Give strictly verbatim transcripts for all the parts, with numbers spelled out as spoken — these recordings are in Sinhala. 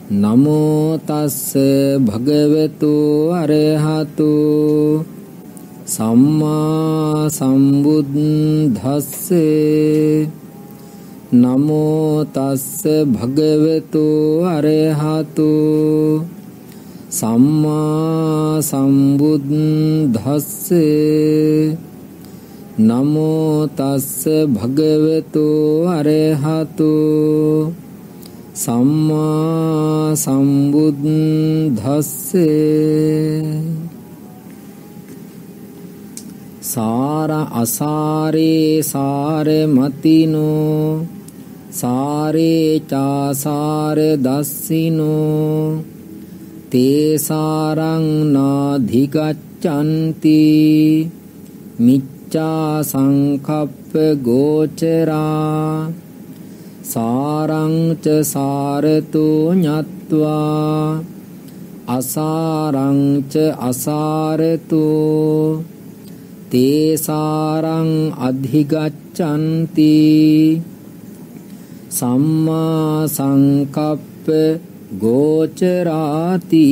නමෝ තස්ස භගවතු අරහතු සම්මා සම්බුද්දස්ස නමෝ තස්ස භගවතු අරහතු සම්මා සම්බුද්දස්ස නමෝ තස්ස භගවතු අරහතු සම්මා සම්බුද්දස්ස සාර අසාරේ සාර මතිනෝ සාරේ චාසාර දස්සිනෝ තේසාරං නාධිගච්ඡanti මිච්ඡා සංකප්ප ගෝචරා සාරං ච සාරතු ඤත්වා අසාරං ච අසාරතු තේසාරං අධිගච්ඡanti සම්මා සංකප්ප ගෝචරාති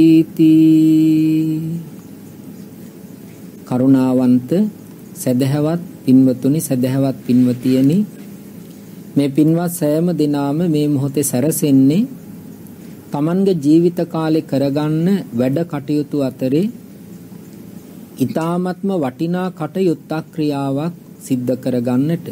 කරුණාවන්ත සදහවත් පින්වතුනි සදහවත් පින්වතියනි මේ පින්වත් සෑම දිනාම මේ මොහොතේ සැරසෙන්නේ තමන්ගේ ජීවිත කාලේ කරගන්න වැඩ කටයුතු අතරේ ඊ타ත්ම වටිනා කටයුත්තක් ක්‍රියාවක් සිද්ධ කරගන්නට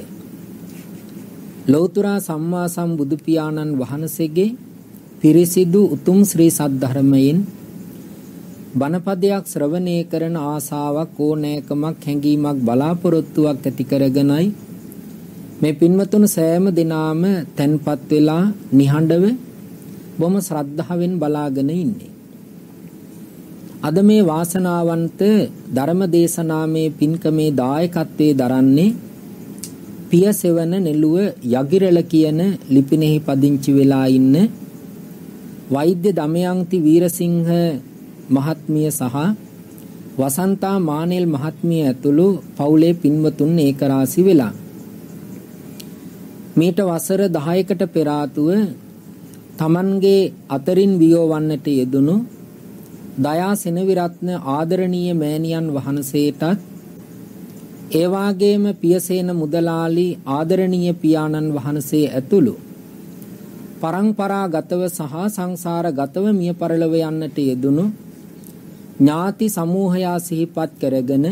ලෞතර සම්මා සම්බුදු පියාණන් වහන්සේගේ පිරිසිදු උතුම් ශ්‍රී සද්ධර්මයෙන් බණපදයක් ශ්‍රවණය කරන ආසාවක් ඕනෑකමක් හැඟීමක් බලාපොරොත්තුවක් ඇති කරගෙනයි මේ පින්වතුන් සෑම දිනාම තැන්පත් වෙලා නිහඬව බොහොම ශ්‍රද්ධාවෙන් බලාගෙන ඉන්නේ. අද මේ වාසනාවන්ත ධර්ම දේශනාමේ පින්කමේ දායකත්වයේ දරන්නේ පියසෙවන නෙළුව යගිරළ කියන ලිපිනෙහි පදිංචි වෙලා ඉන්න වෛද්‍ය දමයන්ති වීරසිංහ මහත්මිය සහ වසන්තා මානෙල් මහත්මිය ඇතුළු පවුලේ පින්වතුන් ඒකරාශි වෙලා මීට වසර දහයකට පෙර ආතුව තමන්ගේ අතරින් වියෝවන්නට යෙදුණු දයා සෙනවිරත්න ආදරණීය මෑණියන් වහන්සේටත් ඒ වාගේම පියසේන මුදලාලි ආදරණීය පියාණන් වහන්සේ ඇතුළු පරම්පරාගතව සහ සංසාරගතව මිය පරලොව යන්නට යෙදුණු ඥාති සමූහයා සිහිපත් කරගෙන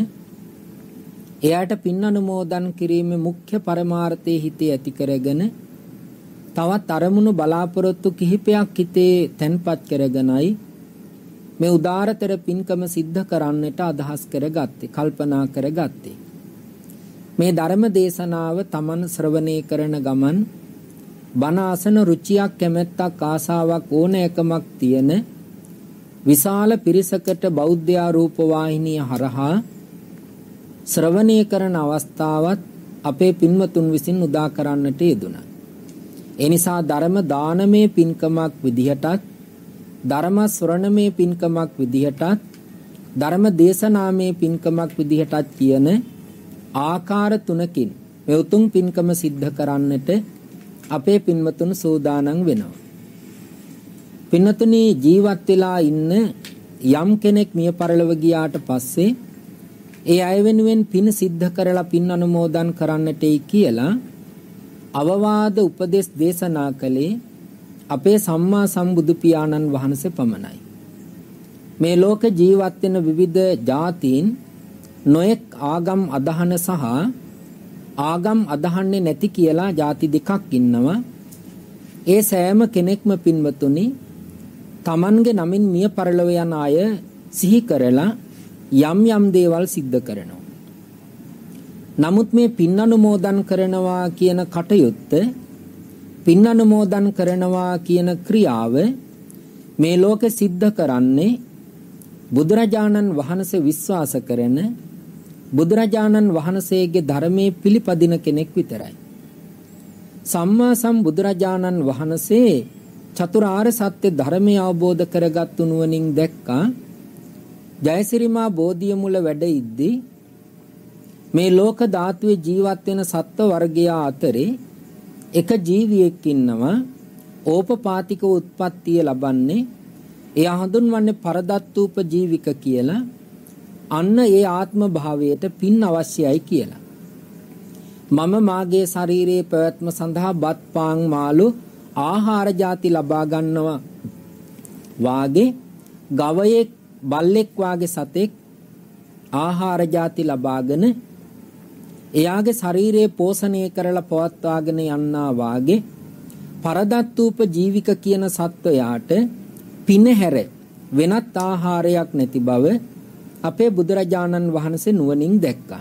එයාට පින් අනුමෝදන් කිරීමේ මුඛ්‍ය පරමාර්ථයේ හිතේ ඇති කරගෙන තවත් අරමුණු බලාපොරොත්තු කිහිපයක් හිතේ තැන්පත් කරගෙනයි මේ උදාරතර පින්කම සිද්ධ කරන්නට අදහස් කරගත්තේ කල්පනා කරගත්තේ මේ ධර්ම දේශනාව තමන් ශ්‍රවණය කරන ගමන් බණ අසන රුචියක් කැමැත්තක් ආසාවක් ඕනෑකමක් තියෙන විශාල පිරිසකට බෞද්ධ ආරූප වාහිනිය හරහා ශ්‍රවණය කරන අවස්ථාවත් අපේ පින්වතුන් විසින් උදා කරන්නට යෙදුණා. ඒ නිසා ධර්ම දානමය පින්කමක් විදිහටත් ධර්ම ශ්‍රවණමය පින්කමක් විදිහටත් ධර්ම දේශනාමය පින්කමක් විදිහටත් කියන ආකාර තුනකින් මේ උතුම් පින්කම සිද්ධ කරන්නට අපේ පින්වතුන් සූදානම් වෙනවා. පින්වතුනි ජීවත් වෙලා ඉන්න යම් කෙනෙක් මිය පරලොව ගියාට පස්සේ ඒ අය වෙනුවෙන් පින් සිද්ධ කරලා පින් අනුමෝදන් කරන්නටයි කියලා අවවාද උපදේශ දේශනා කළේ අපේ සම්මා සම්බුදු පියාණන් වහන්සේ පමණයි. මේ ලෝක ජීවත් වෙන විවිධ ජාතීන් නොඑක් ආගම් අදහන සහ ආගම් අදහන්නේ නැති කියලා ಜಾති දෙකක් ඉන්නවා. ඒ සෑම කෙනෙක්ම පින්වතුනි තමන්ගේ නමින් මිය පරලොව යන අය සිහි කරලා යම් යම් දේවල් සිද්ධ කරනවා. නමුත් මේ පින් අනුමෝදන් කරනවා කියන කටයුත්ත පින් අනුමෝදන් කරනවා කියන ක්‍රියාව මේ ලෝකෙ සිද්ධ කරන්නේ බුදුරජාණන් වහන්සේ විශ්වාස කරන බුදුරජාණන් වහන්සේගේ ධර්මයේ පිළිපදින කෙනෙක් විතරයි. සම්මා සම්බුදුරජාණන් වහන්සේ චතුරාර්ය සත්‍ය ධර්මය අවබෝධ කරගත්තු නුවණින් දැක්කා ජයසිරිමා බෝධිය මුල වැඩ ඉද්දී මේ ලෝක ධාතුවේ ජීවත් වෙන සත්ව වර්ගයා අතරේ එක ජීවියෙක් ඉන්නවා ඕපපාතික උත්පත්තිය ලබන්නේ එයා හඳුන්වන්නේ පරදත්තූප ජීවික කියලා. අන්න ඒ ආත්ම භාවයට පින් අවශ්‍යයි කියලා. මම මාගේ ශරීරයේ පැවැත්ම සඳහා බත් පාන් මාළු ආහාර ಜಾති ලබා ගන්නවා වාගේ ගවයෙක් බල්ලෙක් වාගේ සතෙක් ආහාර ಜಾති ලබාගෙන එයාගේ ශරීරය පෝෂණය කරලා පවත්වාගෙන යන්නා වාගේ පරදත්තූප ජීවික කියන සත්වයාට පින හැර වෙනත් ආහාරයක් නැති බව අපේ බුදුරජාණන් වහන්සේ නුවණින් දැක්කා.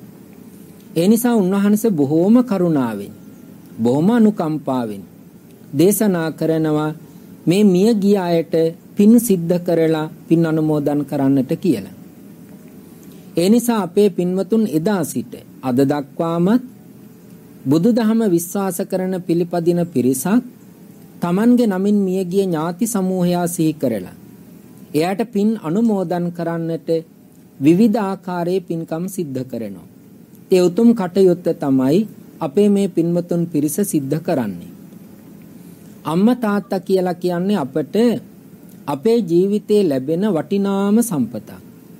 ඒ නිසා උන්වහන්සේ බොහෝම කරුණාවෙන් බොහොම අනුකම්පාවෙන් දේශනා කරනවා මේ මිය ගිය අයට පින් සිද්ධ කරලා පින් අනුමෝදන් කරන්නට කියලා. ඒ නිසා අපේ පින්වතුන් එදා සිට අද දක්වාම බුදුදහම විශ්වාස කරන පිළිපදින පිරිසක් Tamange නමින් මියගිය ඥාති සමූහයා සිහි කරලා එයාට පින් අනුමෝදන් කරන්නට විවිධ ආකාරයේ පින්කම් සිද්ධ කරනවා. ඒ උතුම් කටයුත්ත තමයි අපේ මේ පින්වතුන් පිරිස සිද්ධ කරන්නේ. අම්මා තාත්තා කියලා කියන්නේ අපට අපේ ජීවිතේ ලැබෙන වටිනාම සම්පතක්.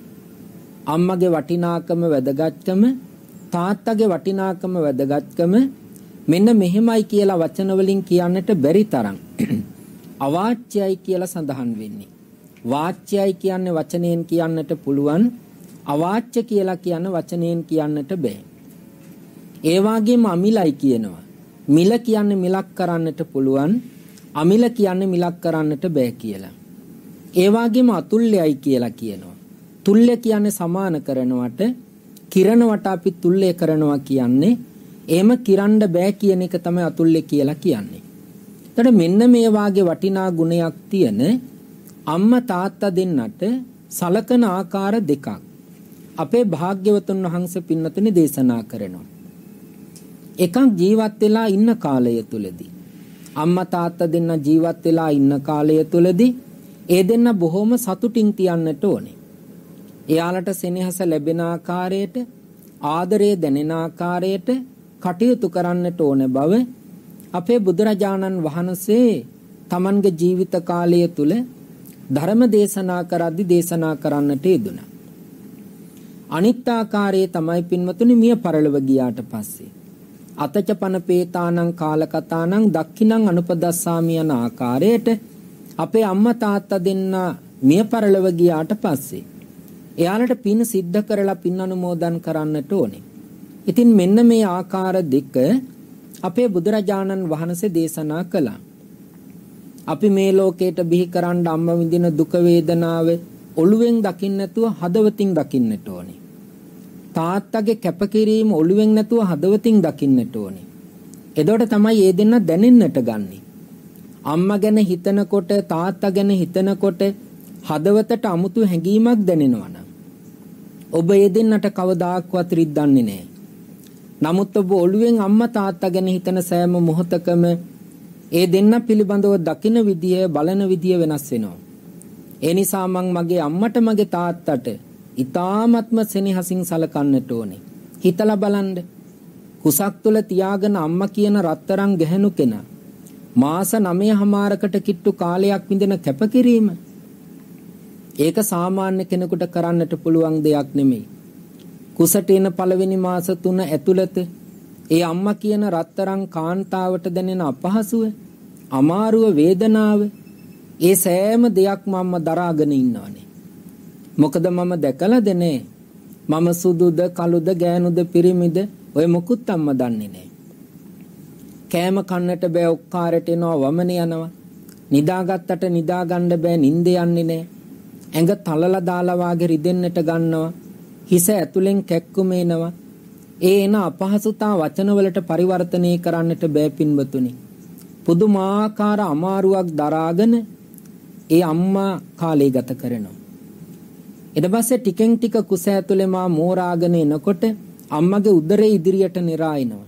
අම්මගේ වටිනාකම වැදගත්කම තාත්තගේ වටිනාකම වැදගත්කම මෙන්න මෙහෙමයි කියලා වචන වලින් කියන්නට බැරි තරම් අවාච්‍යයි කියලා සඳහන් වෙන්නේ. වාච්‍යයි කියන්නේ වචනයෙන් කියන්නට පුළුවන්, අවාච්‍ය කියලා කියන වචනයෙන් කියන්නට බෑ. ඒ වගේම අමිලයි කියනවා. මිල කියන්නේ මිලක් කරන්නට පුළුවන්, අමිල කියන්නේ මිලක් කරන්නට බෑ කියලා. ඒ වගේම අතුල්‍යයි කියලා කියනවා. තුල්‍ය කියන්නේ සමාන කරනවට, කිරණවට අපි තුල්‍ය කරනවා කියන්නේ එහෙම කිරන්න බෑ කියන එක තමයි අතුල්‍ය කියලා කියන්නේ. එතකොට මෙන්න මේ වාගේ වටිනා ගුණයක් තියෙන අම්මා තාත්තා දෙන්නට සලකන ආකාර දෙකක් අපේ භාග්‍යවතුන් වහන්සේ පින්නතුනි දේශනා කරනවා. එකක් ජීවත් වෙලා ඉන්න කාලය තුලදී අම්මා තාත්තා දෙන්න ජීවත් වෙලා ඉන්න කාලය තුලදී ඒ දෙන්න බොහොම සතුටින් තියන්නට ඕනේ. එයාලට සෙනෙහස ලැබෙන ආකාරයට, ආදරය දැනෙන ආකාරයට කටයුතු කරන්නට ඕන බව අපේ බුදුරජාණන් වහන්සේ තමන්ගේ ජීවිත කාලය තුල ධර්ම දේශනා කරද්දී දේශනා කරන්නට යෙදුණා. අනිත් ආකාරයේ තමයි පින්වතුනි මිය පරලොව ගියාට පස්සේ අතචපන පේතානං කාලකතානං දක්ඛිනං අනුපදස්සාමි යන ආකාරයට අපේ අම්මා තාත්තා දෙන්න මිය පරලොව ගියාට පස්සේ එයාලට පින් සිද්ධ කරලා පින් අනුමෝදන් කරන්නට ඕනේ. ඉතින් මෙන්න මේ ආකාර දෙක අපේ බුදුරජාණන් වහන්සේ දේශනා කළා. අපි මේ ලෝකයට බිහි කරන්න අම්ම විඳින දුක වේදනාව ඔළුවෙන් දකින්න නැතුව හදවතින් දකින්නට ඕනේ. තාත්තගේ කැපකිරීම ඔළුවෙන් නැතුව හදවතින් දකින්නට ඕනේ. එතකොට තමයි මේ දෙන්න දැනෙන්නට ගන්නෙ. අම්මා ගැන හිතනකොට තාත්තා ගැන හිතනකොට හදවතට අමුතු හැඟීමක් දැනෙනවා නම් ඔබ මේ දෙන්නට කවදාක්වත් රිද්දන්නේ නැහැ. නමුත් ඔබ ඔළුවෙන් අම්මා තාත්තා ගැන හිතන සෑම මොහොතකම ඒ දෙන්න පිළිබඳව දකින විදිය බලන විදිය වෙනස් වෙනවා. ඒ නිසා මං මගේ අම්මට මගේ තාත්තට ඊ타ත්ම සෙනෙහසින් සලකන්නට ඕනේ. හිතලා බලන්න. කුසක් තුල තියාගෙන අම්මා කියන රත්තරන් ගැහණු කෙනා මාස නවයමාරකට කිට්ටු කාලයක් විඳින කැපකිරීම ඒක සාමාන්‍ය කෙනෙකුට කරන්නට පුළුවන් දෙයක් නෙමෙයි. කුසට එන පළවෙනි මාස තුන ඇතුළත ඒ අම්මා කියන රත්තරන් කාන්තාවට දැනෙන අපහසුව, අමාරුව, වේදනාව ඒ සෑම දෙයක්ම මම දරාගෙන ඉන්නවනේ. මොකද මම දැකලා දෙනේ. මම සුදුද, කළුද, ගෑනුද, පිරිමිද ඔය මොකුත් අම්ම දන්නේ නැහැ. කෑම කන්නට බෑ, ඔක්කාරට එනවා, වමන යනවා. නිදාගත්තට නිදා ගන්න බෑ, නිින්ද යන්නේ නැහැ. ඇඟ තලලා දාලා වාගේ රිදෙන්නට ගන්නවා. හිස ඇතුලෙන් කැක්කුම එනවා. ඒ එන අපහසුතා වචන වලට පරිවර්තනය කරන්නට බෑ පින්වතුනි. පුදුමාකාර අමාරුවක් දරාගෙන ඒ අම්මා කාලය ගත කරනවා. ඊට පස්සේ ටිකෙන් ටික කුස ඇතුලේ මා මෝරාගෙන එනකොට අම්මගේ උදරේ ඉදිරියට නිරායනවා.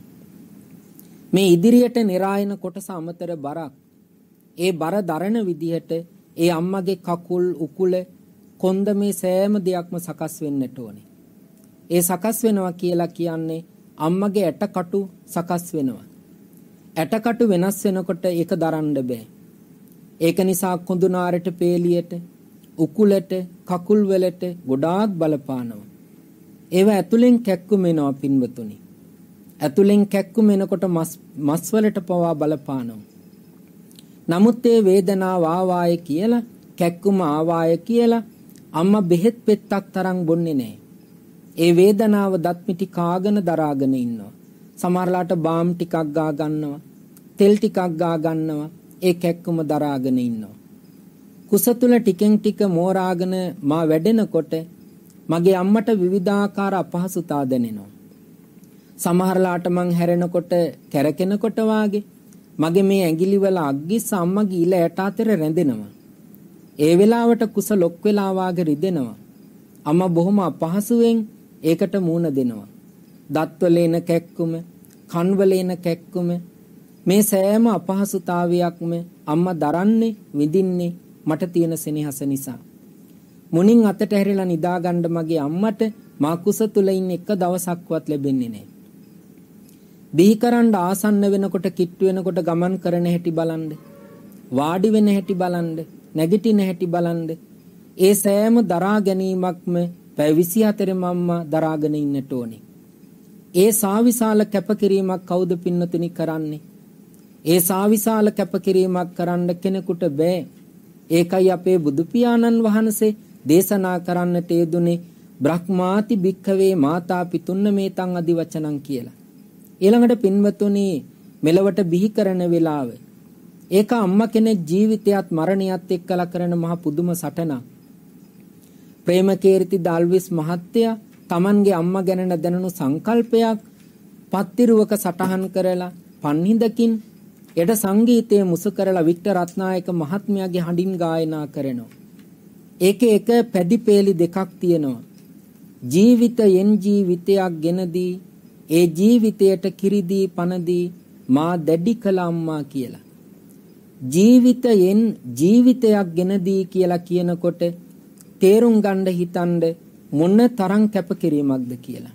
මේ ඉදිරියට නිරායන කොටස අමතර බරක්. ඒ බර දරන විදිහට ඒ අම්මගේ කකුල්, උකුල, කොන්ද මේ සෑම දෙයක්ම සකස් වෙන්නට ඕනේ. ඒ සකස් වෙනවා කියලා කියන්නේ අම්මගේ ඇටකටු සකස් වෙනවා. ඇටකටු වෙනස් වෙනකොට ඒක දරන්න බෑ. ඒක නිසා කුඳුනාරට, පේලියට, උකුලට, කකුල් වලට ගොඩාක් බලපානවා. ඒව ඇතුලෙන් කැක්කුම එනවා පින්වතුනි. ඇතුලෙන් කැක්කුම එනකොට මස් මස් වලට පවා බලපානවා. නමුත් ඒ වේදනාව ආවාය කියලා, කැක්කුම ආවාය කියලා අම්මා බෙහෙත් පෙත්තක් තරම් බොන්නේ නැහැ. ඒ වේදනාව දත් මිටි කාගෙන දරාගෙන ඉන්නවා. සමහරලාට බාම් ටිකක් ගා ගන්නවා, තෙල් ටිකක් ගා ගන්නවා, ඒ කැක්කුම දරාගෙන ඉන්නවා. කුස තුල ටිකෙන් ටික මෝරාගෙන මා වැඩෙනකොට මගේ අම්මට විවිධාකාර අපහසුතා දැනෙනවා. සමහරලාට මං හැරෙනකොට කැරකෙනකොට වාගේ මගේ මේ ඇඟිලි වල අග්ගිස්ස අම්මගේ ඊළ ඇට අතර රැඳෙනවා. ඒ වෙලාවට කුස ලොක් වෙලා වාගේ රිදෙනවා. අම්මා බොහොම අපහසුවෙන් ඒකට මූණ දෙනවා. දත්වල එන කැක්කුම, කන්වල එන කැක්කුම, මේ සෑම අපහසුතාවයක්ම අම්මා දරන්නේ, විඳින්නේ මට තියෙන සෙනෙහස නිසා. මුණින් අතට හැරිලා නිදාගන්න මගේ අම්මට මා කුස තුල ඉන්න එක දවසක්වත් ලැබෙන්නේ නැහැ. බිහිකරන්න ආසන්න වෙනකොට, කිට්ටු වෙනකොට ගමන් කරන හැටි බලන්න, වාඩි වෙන හැටි බලන්න, නැගිටින හැටි බලන්න. ඒ සෑම දරා ගැනීමක්ම පැය විසිහතරෙම අම්මා දරාගෙන ඉන්නට ඕනේ. ඒ සාවිශාල කැපකිරීමක් කවුද පින්නතුනි කරන්නේ? ඒ සාවිශාල කැපකිරීමක් කරන්න කෙනෙකුට බෑ. ඒකයි අපේ බුදු පියාණන් වහන්සේ දේශනා කරන්නට යෙදුනේ බ්‍රහ්මාති භික්ඛවේ මාතා පිතුන්න මේතං අදි වචනං කියලා. ඊළඟට පින්වතුනි මෙලවට බිහි කරන වෙලාව ඒක අම්මා කෙනෙක් ජීවිතයත් මරණයත් එක්කලා කරන මහ පුදුම සටනක්. ප්‍රේමකීර්ති ඩාල්විස් මහත්තයා Tamanගේ අම්මා ගැන දැනුණු සංකල්පයක් පත්තිරුවක සටහන් කරලා පන්හිඳකින් එඩ සංගීතයේ මුසු කරලා වික්ටර් රත්නායක මහත්මයාගේ හඬින් ගායනා කරනවා. ඒකේ එක පැදිපේලි දෙකක් තියෙනවා. ජීවිතයෙන් ජීවිතයක් ගෙනදී ඒ ජීවිතයට කිරිදී පනදී මා දැඩි කළ අම්මා කියලා. ජීවිතයෙන් ජීවිතයක් ගෙනදී කියලා කියනකොට තේරුම් ගන්න හිතනද මොන තරම් කැපකිරීමක්ද කියලා.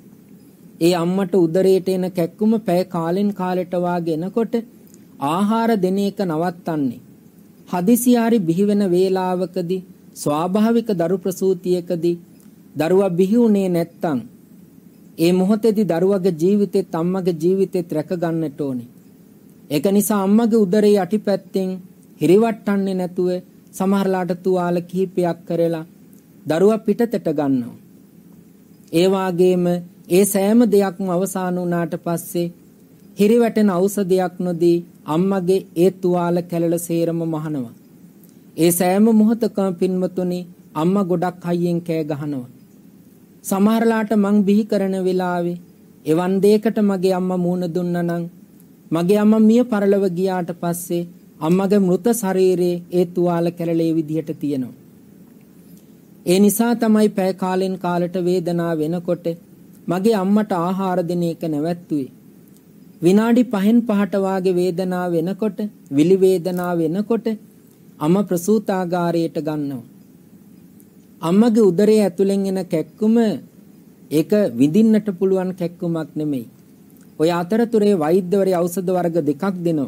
ඒ අම්මට උදරයට එන කැක්කුම පැය කාලෙන් කාලෙට වාගෙනකොට ආහාර දෙන එක නවත්තන්නේ. හදිසියාරි බිහි වෙන වේලාවකදී ස්වාභාවික දරු ප්‍රසූතියකදී දරුවා බිහි වුණේ නැත්තම් ඒ මොහොතේදී දරුවගේ ජීවිතෙත් අම්මගේ ජීවිතෙත් රැක ගන්නට ඕනේ. ඒක නිසා අම්මගේ උදරයේ යටිපැත්තෙන් හිරිවට්ටන්නේ නැතුව සමහරලාට තුවාල කිහිපයක් කරලා දරුවා පිටතට ගන්නවා. ඒ වාගේම ඒ සෑම දෙයක්ම අවසන් වුණාට පස්සේ හිරිවැටෙන ඖෂධයක් නොදී අම්මගේ ඒ තුවාල කැලල සේරම මහනවා. ඒ සෑම මොහොතකම පින්වතුනි අම්මා ගොඩක් හයියෙන් කෑ ගහනවා. සමහරලාට මං බිහි කරන වෙලාවේ එවන් දෙයකට මගේ අම්මා මූණ දුන්නා නම් මගේ අම්මා මිය පරලොව ගියාට පස්සේ අම්මගේ මృత ශරීරයේ ඒ තුවාල කැලලේ විදිහට තියෙනවා. ඒ නිසා තමයි පැය කාලෙන් කාලට වේදනාව වෙනකොට මගේ අම්මට ආහාර දෙන එක නැවැත්තුවේ. විනාඩි පහෙන් පහට වාගේ වේදනාව වෙනකොට, විලි වේදනාව වෙනකොට අම්මා ප්‍රසූතාගාරයට ගන්නවා. අම්මගේ උදරයේ ඇතුලෙන් එන කැක්කුම ඒක විඳින්නට පුළුවන් කැක්කුමක් නෙමෙයි. ඔය අතරතුරේ වෛද්‍යවරයා ඖෂධ වර්ග දෙකක් දෙනවා.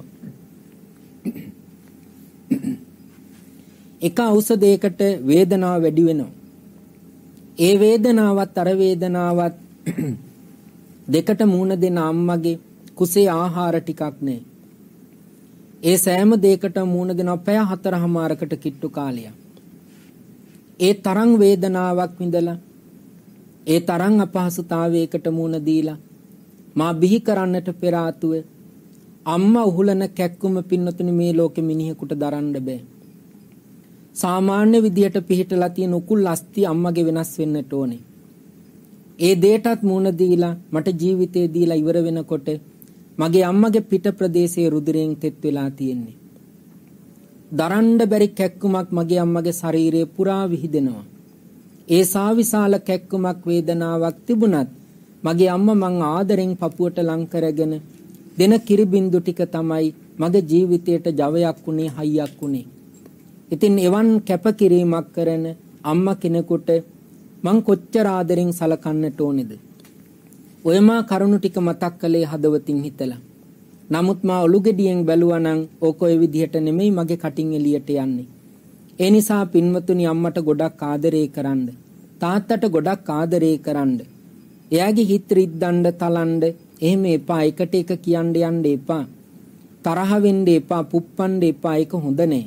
එක ඖෂධයකට වේදනාව වැඩි වෙනවා. ඒ වේදනාවත් අර වේදනාවත් දෙකට මූණ දෙන අම්මගේ කුසේ ආහාර ටිකක් නැහැ. ඒ සෑම දෙයකට මූණ දෙනවා පැය හතරමාරකට කිට්ටු කාලයක්. ඒ තරම් වේදනාවක් විඳලා ඒ තරම් අපහසුතාවයකට මූණ දීලා මා බිහි කරන්නට පෙර ආතුව අම්මා උහුලන කැක්කුම පින්නතුනි මේ ලෝකෙ මිනිහෙකුට දරන්න බෑ. සාමාන්‍ය විදියට පිහිටලා තියෙන උකුල් අස්ති අම්මගේ වෙනස් වෙන්නට ඕනේ. ඒ දෙයටත් මූණ දීලා මට ජීවිතේ දීලා ඉවර වෙනකොට මගේ අම්මගේ පිට ප්‍රදේශයේ රුධිරයෙන් තෙත් වෙලා තියෙන්නේ. දරන්න බැරි කැක්කුමක් මගේ අම්මගේ ශරීරයේ පුරා විහිදෙනවා. ඒ සාවිශාල කැක්කුමක් වේදනාවක් තිබුණත් මගේ අම්මා මං ආදරෙන් පපුවට ලං කරගෙන දෙන කිරි බින්දු ටික තමයි මගේ ජීවිතයට ජවයක් උනේ, හයියක් උනේ. ඉතින් එවන් කැපකිරීමක් කරන අම්මා කෙනෙකුට මං කොච්චර ආදරෙන් සලකන්නට ඕනේද? ඔය මා කරුණු ටික මතක් කළේ හදවතින් හිතලා. නමුත් මා ඔලු ගෙඩියෙන් බැලුවා නම් ඕක ඔය විදිහට නෙමෙයි මගේ කටින් එළියට යන්නේ. ඒ නිසා පින්වතුනි අම්මට ගොඩක් ආදරේ කරන්න. තාත්තට ගොඩක් ආදරේ කරන්න. එයාගේ හිත රිද්දන්න තලන්න එහෙම එපා. එකට එක කියන්න යන්න එපා. තරහ වෙන්න එපා. පුප්පන්න එපා. ඒක හොඳ නෑ.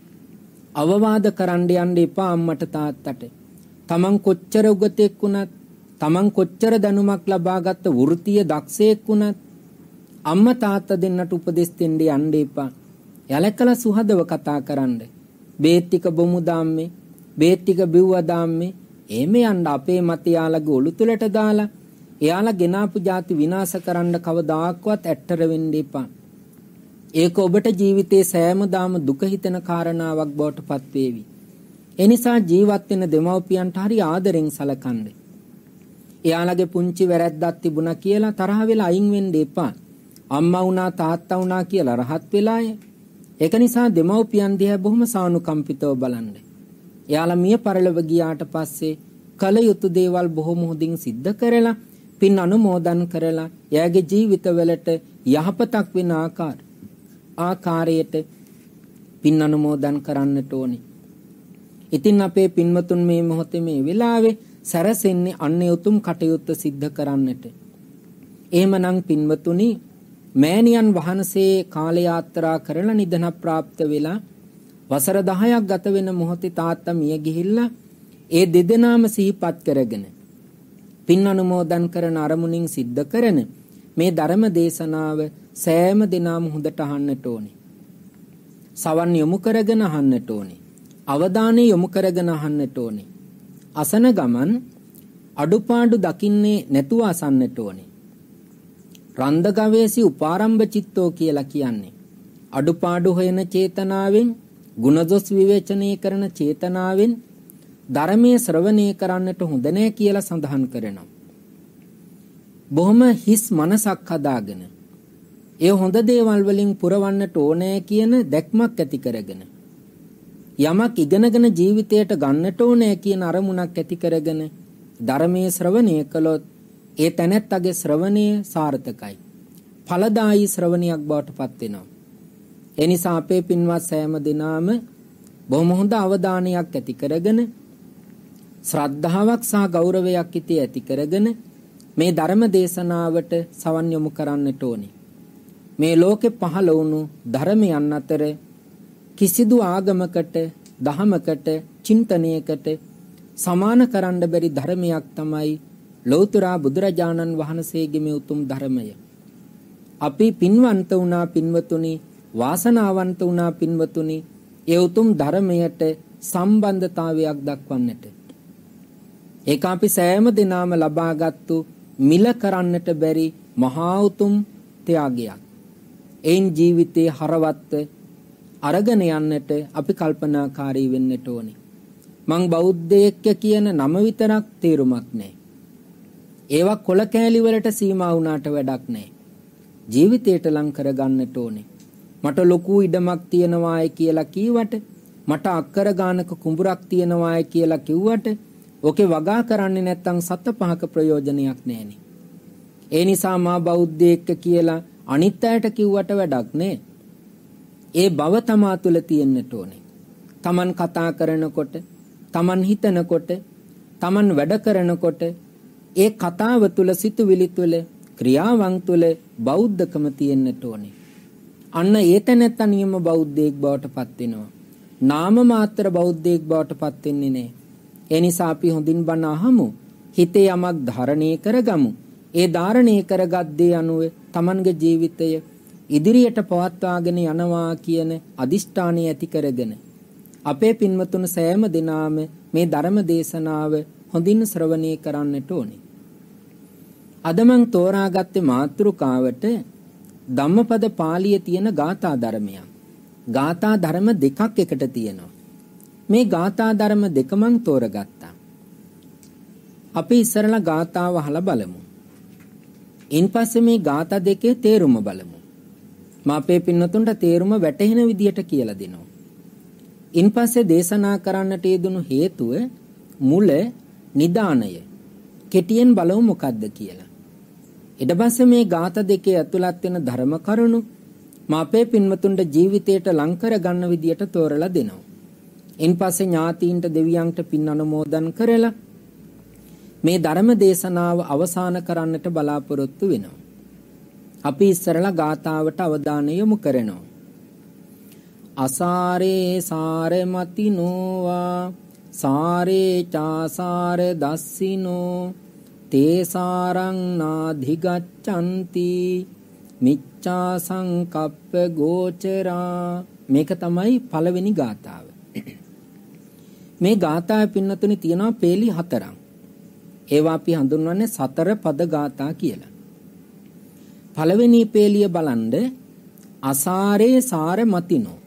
අවවාද කරන්න යන්න එපා අම්මට තාත්තට. තමන් කොච්චර උගතෙක් වුණත්, තමන් කොච්චර දැනුමක් ලබාගත්ත වෘත්තීය දක්ෂයෙක් වුණත් අම්මා තාත්තා දෙන්නට උපදෙස් දෙන්න යන්න එපා. යලකලා සුහදව කතා කරන්න. බේත් ටික බොමු දාම්මේ, බේත් ටික බිව්වා දාම්මේ. එහෙම යන්න අපේ මත යාළගේ ඔලු තුලට දාලා එයාලා ගෙනාපු ಜಾති විනාශ කරන්න කවදාක්වත් ඇත්තර වෙන්න එපා. ඒක ඔබට ජීවිතේ සෑමදාම දුක හිතෙන කාරණාවක් බවට පත් වේවි. ඒ නිසා ජීවත් වෙන දෙමව්පියන්ට හරි ආදරෙන් සලකන්න. එයාලගේ පුංචි වැරැද්දක් තිබුණා කියලා තරහ වෙලා අයින් වෙන්න එපා. අම්මා වුණා තාත්තා වුණා කියලා රහත් වෙලාය. ඒක නිසා දෙමව්පියන් දිහා බොහොම සානුකම්පිතව බලන්න. එයාලා මිය පරලොව ගියාට පස්සේ කල යුතු දේවල් බොහොම හොඳින් සිද්ධ කරලා පින් අනුමෝදන් කරලා එයාගේ ජීවිතවලට යහපතක් වෙන ආකාර ආකාරයට පින් අනුමෝදන් කරන්නට ඕනේ. ඉතින් අපේ පින්වතුන් මේ මොහොතේ මේ වෙලාවේ සැරසෙන්නේ අන්නේ උතුම් කටයුත්ත සිද්ධ කරන්නට. එහෙමනම් පින්වතුනි මෑණියන් වහන්සේ කාල යාත්‍රා කරලා නිදන ප්‍රාප්ත වෙලා වසර දහයක් ගත වෙන මොහොතේ තාත්තා මිය ගිහිල්ලා ඒ දෙදෙනාම සිහිපත් කරගෙන පින් අනුමෝදන් කරන අරමුණින් සිද්ධ කරන මේ ධර්ම දේශනාව සෑම දිනම හොඳට අහන්නට ඕනේ. සවන් යොමු කරගෙන අහන්නට ඕනේ. අවධානය යොමු කරගෙන අහන්නට ඕනේ. අසන ගමන් අඩුපාඩු දකින්නේ නැතුව අසන්නට ඕනේ. රන්දගවේසි උපාරම්භ චිත්තෝ කියලා කියන්නේ අඩුපාඩු හොයන චේතනාවෙන්, ගුණදොස් විවේචනය කරන චේතනාවෙන් ධර්මයේ ශ්‍රවණය කරන්නට හොඳ නැහැ කියලා සඳහන් කරනවා. බොහොම හිස් මනසක් හදාගෙන ඒ හොඳ දේවල් වලින් පුරවන්නට ඕනේ කියන දැක්මක් ඇති කරගෙන යමක් ඉගෙනගෙන ජීවිතයට ගන්නට ඕනේ කියන අරමුණක් ඇති කරගෙන ධර්මයේ ශ්‍රවණය කළොත් ඒ තැනැත්තගේ ශ්‍රවණය සාර්ථකයි. ඵලදායී ශ්‍රවණයක් බවට පත් වෙනවා. ඒ නිසා අපේ පින්වත් සෑම දිනාම බොහොම හොඳ අවධානයක් ඇති කරගෙන ශ්‍රද්ධාවක් සහ ගෞරවයක් ඉතේ ඇති කරගෙන මේ ධර්ම දේශනාවට සවන් යොමු කරන්නට ඕනේ. මේ ලෝකේ පහළ වුණු ධර්මයන් අතර කිසිදු ආගමකට, දහමකට, චින්තනයකට සමාන කරන්න බැරි ධර්මයක් තමයි ලෞතර බුදුරජාණන් වහන්සේගේ මේ උතුම් ධර්මය. අපි පින්වන්ත වුණා පින්වතුනි, වාසනාවන්ත වුණා පින්වතුනි, ඒ උතුම් ධර්මයට සම්බන්ධතාවයක් දක්වන්නට. ඒක අපි සෑම දිනම ලබාගත්තු මිල කරන්නට බැරි මහා උතුම් ත්‍යාගයක්. එයින් ජීවිතේ හරවත්ත අරගෙන යන්නට අපි කල්පනාකාරී වෙන්නට ඕනේ. මං බෞද්ධයෙක් කියන නම විතරක් තේරුමක් නැහැ. ඒවා කොල කෑලි වලට සීමා වුණාට වැඩක් නැහැ. ජීවිතයට ලං කරගන්නට ඕනේ. මට ලොකු ඉඩමක් තියනවායි කියලා කීවට, මට අක්කර ගානක කුඹුරක් තියනවායි කියලා කිව්වට ඔකේ වගා කරන්නේ නැත්නම් සත පහක ප්‍රයෝජනයක් නැහෙනේ. ඒ නිසා මා බෞද්ධයෙක් කියලා අනිත් අයට කිව්වට වැඩක් නැහැ. ඒ බව තමා තුළ තියෙන්නට ඕනේ. Taman කතා කරනකොට, Taman හිතනකොට, Taman වැඩ කරනකොට ඒ කතාව තුළ, සිතුවිලි තුළ, ක්‍රියාවන් තුළ බෞද්ධකම තියෙන්නට ඕනේ. අන්න ඒතනත්ත නියම බෞද්ධයෙක් බවට පත් වෙනවා. නාම මාත්‍ර බෞද්ධයෙක් බවට පත් වෙන්නේ නැහැ. ඒ නිසා අපි හොඳින් බණ අහමු. හිතේ යමක් ධාරණය කරගමු. ඒ ධාරණය කරගත් දේ අනුව Tamanගේ ජීවිතය ඉදිරියට පවත්වාගෙන යනවා කියන අදිෂ්ඨානය ඇති කරගෙන අපේ පින්වතුන් සෑම දිනාම මේ ධර්ම දේශනාව හොඳින් ශ්‍රවණය කරන්නට ඕනේ. අද මං තෝරාගත්තේ මාතෘකාවට ධම්මපද පාළියේ තියෙන ගාථා ධර්මයක්. ගාථා ධර්ම දෙකක් එකට තියෙනවා. මේ ගාථා ධර්ම දෙක මං තෝරගත්තා. අපි ඉස්සරලා ගාථාව අහලා බලමු. ඉන්පස්සේ මේ ගාථා දෙකේ තේරුම බලමු. මම අපේ පින්නතුන්ට තේරුම වැටහෙන විදියට කියලා දෙනවා. ඉන්පස්සේ දේශනා කරන්නට යෙදුණු හේතුව, මුල, නිදානය කෙටියෙන් බලමු මොකද්ද කියලා. ඊට පස්සේ මේ ગાත දෙකේ ඇතුළත් වෙන ධර්ම කරුණු මා අපේ පින්වතුන්ට ජීවිතයට ලං කර ගන්න විදියට තෝරලා දෙනවා. ඉන්පස්සේ ඥාතීන්ට දෙවියන්ට පින් අනුමෝදන් කරලා මේ ධර්ම දේශනාව අවසන් කරන්නට බලාපොරොත්තු වෙනවා. අපි ඉස්සරලා ගාථාවට අවධානය යොමු කරනවා. අසාරේ සාරමතිනෝවා සාරේ චාසාර දස්සිනෝ තේසාරං නාධිගච්ඡanti මිච්ඡා සංකප්ප ගෝචරා. මේක තමයි පළවෙනි ගාථාව. මේ ගාථාවේ පින්නතුනි තියෙනවා පේලි හතරක්. ඒවා අපි හඳුන්වන්නේ සතර පද ගාථා කියලා. පළවෙනි පේලිය බලන්න අසාරේ සාර මතිනෝ.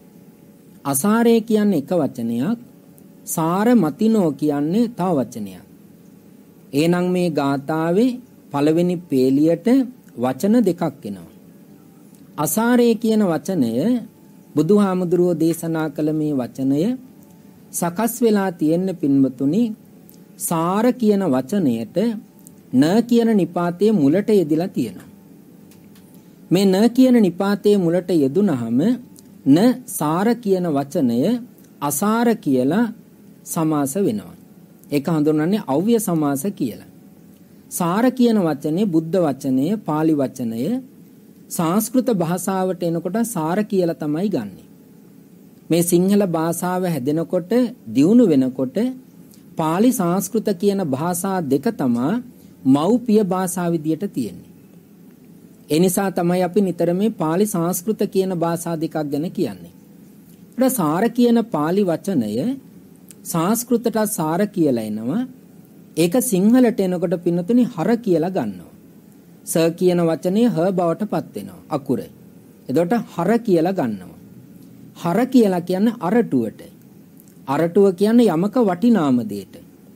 අසාරේ කියන්නේ එක වචනයක්, සාර මතිනෝ කියන්නේ තව වචනයක්. එහෙනම් මේ ගාථාවේ පළවෙනි පේලියට වචන දෙකක් එනවා. අසාරේ කියන වචනය බුදුහාමුදුරුවෝ දේශනා කළ මේ වචනය සකස් වෙලා තියෙන පින්වතුනි සාර කියන වචනයට න කියන නිපාතයේ මුලට යෙදিলা තියෙනවා. මේ න කියන නිපාතයේ මුලට යෙදුනහම න සාර කියන වචනය අසාර කියලා සමාස වෙනවා. ඒක හඳුන්වන්නේ අව්‍ය සමාස කියලා. සාර කියන වචනේ බුද්ධ වචනය, pāli වචනය සංස්කෘත භාෂාවට එනකොට සාර කියලා තමයි ගන්නෙ. මේ සිංහල භාෂාව හැදෙනකොට, දියුණු වෙනකොට pāli සංස්කෘත කියන භාෂා දෙක තමයි මව්පිය භාෂා විදියට තියෙන්නේ. ඒ නිසා තමයි අපි නිතර මේ pāli සංස්කෘත කියන භාෂා දෙකක් ගැන කියන්නේ. ඒත් සාර කියන pāli වචනය සංස්කෘතට සාර කියලා එනවා. ඒක සිංහලට එනකොට පින්නතුනි හර කියලා ගන්නවා. ස කියන වචනේ හ බවට පත් වෙනවා අකුර. එතකොට හර කියලා ගන්නවා. හර කියලා කියන්නේ අරටුවට. අරටුව කියන්නේ යමක වටිනාම දෙයට.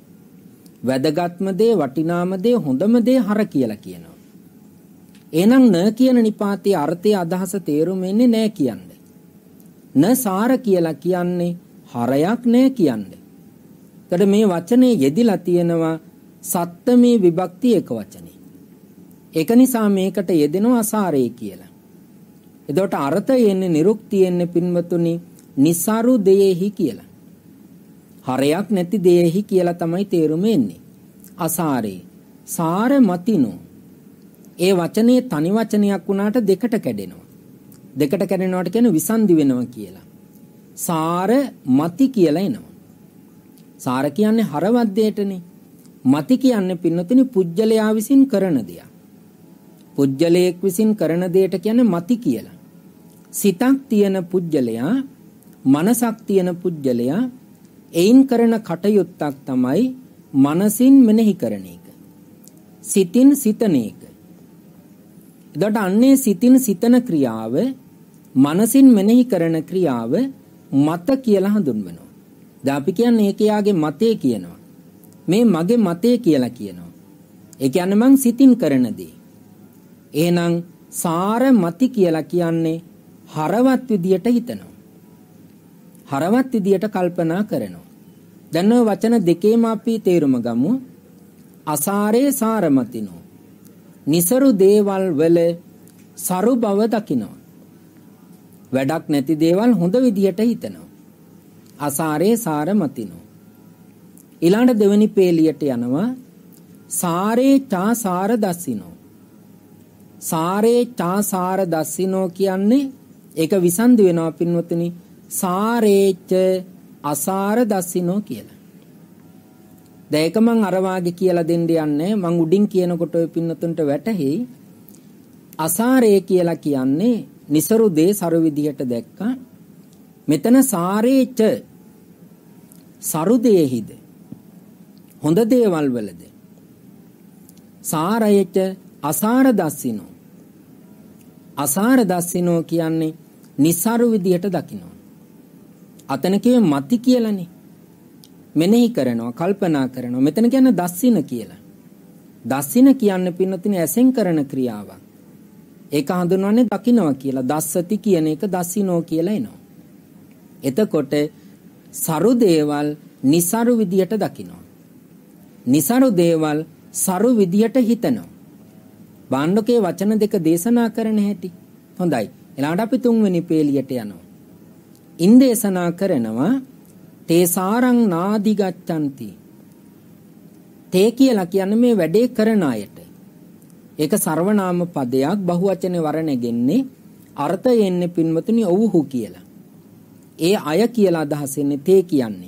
වැදගත්ම දේ, වටිනාම දේ, හොඳම දේ හර කියලා කියනවා. එහෙනම් න කියන නිපාතයේ අර්ථයේ අදහස තේරුම් වෙන්නේ නැහැ කියන්නේ. න සාර කියලා කියන්නේ හරයක් නැහැ කියන්නේ. එතකොට මේ වචනේ යෙදිලා තියෙනවා සත්ත්මේ විභක්ති එක වචනේ. ඒක නිසා මේකට යෙදෙනවා අසාරේ කියලා. එතකොට අර්ථය එන්නේ නිරුක්තිය එන්නේ පින්වතුනි නිසරු දෙයෙහි කියලා. හරයක් නැති දෙයෙහි කියලා තමයි තේරුම එන්නේ. අසාරේ සාර මතිනෝ. ඒ වචනේ තනි වචනයක් වුණාට දෙකට කැඩෙනවා. දෙකට කැඩෙනවට කියන්නේ විසන්දි වෙනවා කියලා. සාර මති කියලා එනවා. සාර කියන්නේ හරවත් දෙයටනේ. මති කියන්නේ පින්නතුනි පුජ්‍යලයා විසින් කරන දෙයක්. පුජ්‍යලයක් විසින් කරන දෙයට කියන්නේ මති කියලා. සිතක් තියෙන පුජ්‍යලයා, මනසක් තියෙන පුජ්‍යලයා එයින් කරන කටයුත්තක් තමයි මනසින් මෙනෙහි කරන එක. සිතින් සිතන එක. එතකොට අන්නේ සිතින් සිතන ක්‍රියාව, මනසින් මෙනෙහි කරන ක්‍රියාව මත කියලා හඳුන්වනවා. දැන් අපි කියන්නේ ඒක යාගේ මතේ කියනවා. මේ මගේ මතේ කියලා කියනවා. ඒ කියන්නේ මං සිතින් කරන දේ. එහෙනම් සාර මති කියලා කියන්නේ හරවත් විදියට හිතනවා. හරවත් විදියට කල්පනා කරනවා. දැන් ඔය වචන දෙකේම අපි තේරුම ගමු. අසාරේ සාරමතිනෝ. නිසරු දේවල් වල සරු බව දකිනවා. වැඩක් නැති දේවල් හොඳ විදියට හිතනවා. අසාරේ සාරමතිනෝ. ඊළඟ දෙවෙනි පේලියට යනවා. සාරේ චා සාර දස්සිනෝ. සාරේ චා සාර දස්සිනෝ කියන්නේ ඒක විසන්දි වෙනවා පින්වතුනි. සාරේච අසාර දස්සිනෝ කියලා. දැන් ඒක මං අර වාගේ කියලා දෙන්න යන්නේ. මං උඩින් කියනකොට ඔය පින්නතුන්ට වැටහෙයි. අසාරේ කියලා කියන්නේ නිසරු දේ සරු විදියට දැක්කා. මෙතන සාරේච සරු දේහිද හොඳ දේවල් වලද. සාරයච අසාර දස්සිනෝ. අසාර දස්සිනෝ කියන්නේ නිසරු විදියට දකිනවා. අතන කියේ මති කියලානේ. මෙනෙහි කරනවා, කල්පනා කරනවා. මෙතන කියන්නේ දස්සින කියලා. දස්සින කියන්නේ පින්නතුනේ ඇසෙන් කරන ක්‍රියාවක්. ඒක හඳුන්වන්නේ දකින්නවා කියලා. දස්සති කියන එක දස්සිනෝ කියලා එනවා. එතකොට සරු දේවල් නිසරු විදියට දකින්නවා. නිසරු දේවල් සරු විදියට හිතනවා. බාණ්ඩකේ වචන දෙක දේශනා කරන හැටි. හොඳයි. ඊළඟට අපි තුන්වෙනි පේලියට යනවා. ඉන් දේශනා කරනවා තේ සාරං නාදි ගච්ඡanti. තේ කියලා කියන්නේ මේ වැඩේ කරන අයට. ඒක සර්වනාම පදයක් බහුවචනේ වරණගෙන්නේ අර්ථය එන්නේ පින්වතුනි ඔව්හු කියලා. ඒ අය කියලා අදහස් වෙන්නේ තේ කියන්නේ.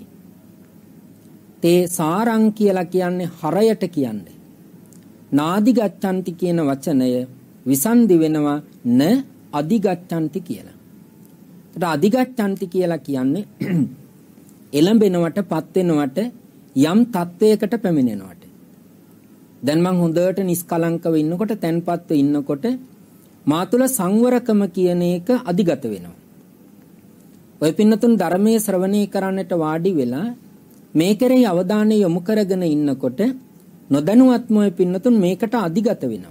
තේ සාරං කියලා කියන්නේ හරයට කියන්නේ. නාදි ගච්ඡanti කියන වචනය විසන්දි වෙනවා න අධිගච්ඡanti කියලා. ඒකට අධිගච්ඡanti කියලා කියන්නේ එළඹෙනවට පත් වෙනවට යම් තත්වයකට පැමිණෙනවට. දැන් මං හොඳට නිස්කලංකව ඉන්නකොට තැන්පත්ව ඉන්නකොට මා තුළ සංවරකම කියන එක අධිගත වෙනවා. ඔය පින්නතුන් ධර්මයේ ශ්‍රවණය කරන්නට වාඩි වෙලා මේ කෙරෙහි අවධානය යොමු කරගෙන ඉන්නකොට නොදැනුවත්ම ඔය පින්නතුන් මේකට අධිගත වෙනවා.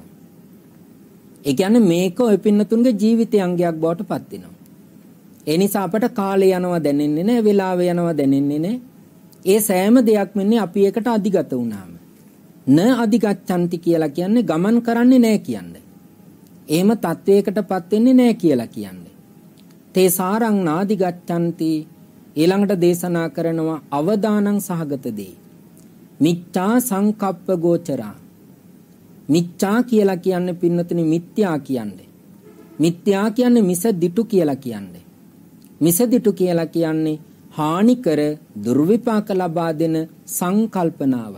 ඒ කියන්නේ මේක ඔය පින්නතුන්ගේ ජීවිතයේ අංගයක් බවට පත් වෙනවා. ඒ නිසා අපට කාලය යනවා දැනෙන්නේ නැහැ, වෙලාව යනවා දැනෙන්නේ නැහැ. ඒ සෑම දෙයක්ම ඉන්නේ අපි එකට අධිගත වුණාම. න අධිගච්ඡanti කියලා කියන්නේ ගමන් කරන්නේ නැහැ කියන්නේ. එහෙම තත්වයකටපත් වෙන්නේ නැහැ කියලා කියන්නේ. තේ සාරං නාදි ගච්ඡanti ඊළඟට දේශනා කරනවා අවදානං සහගත දේ. මිච්ඡා සංකප්ප ගෝචරා. මිච්ඡා කියලා කියන්නේ පින්නතුනි මිත්‍යා කියන්නේ. මිත්‍යා කියන්නේ මිස දිටු කියලා කියන්නේ. මිස දිටු කියලා කියන්නේ හානිකර දුර්විපාක ලබා දෙන සංකල්පනාව.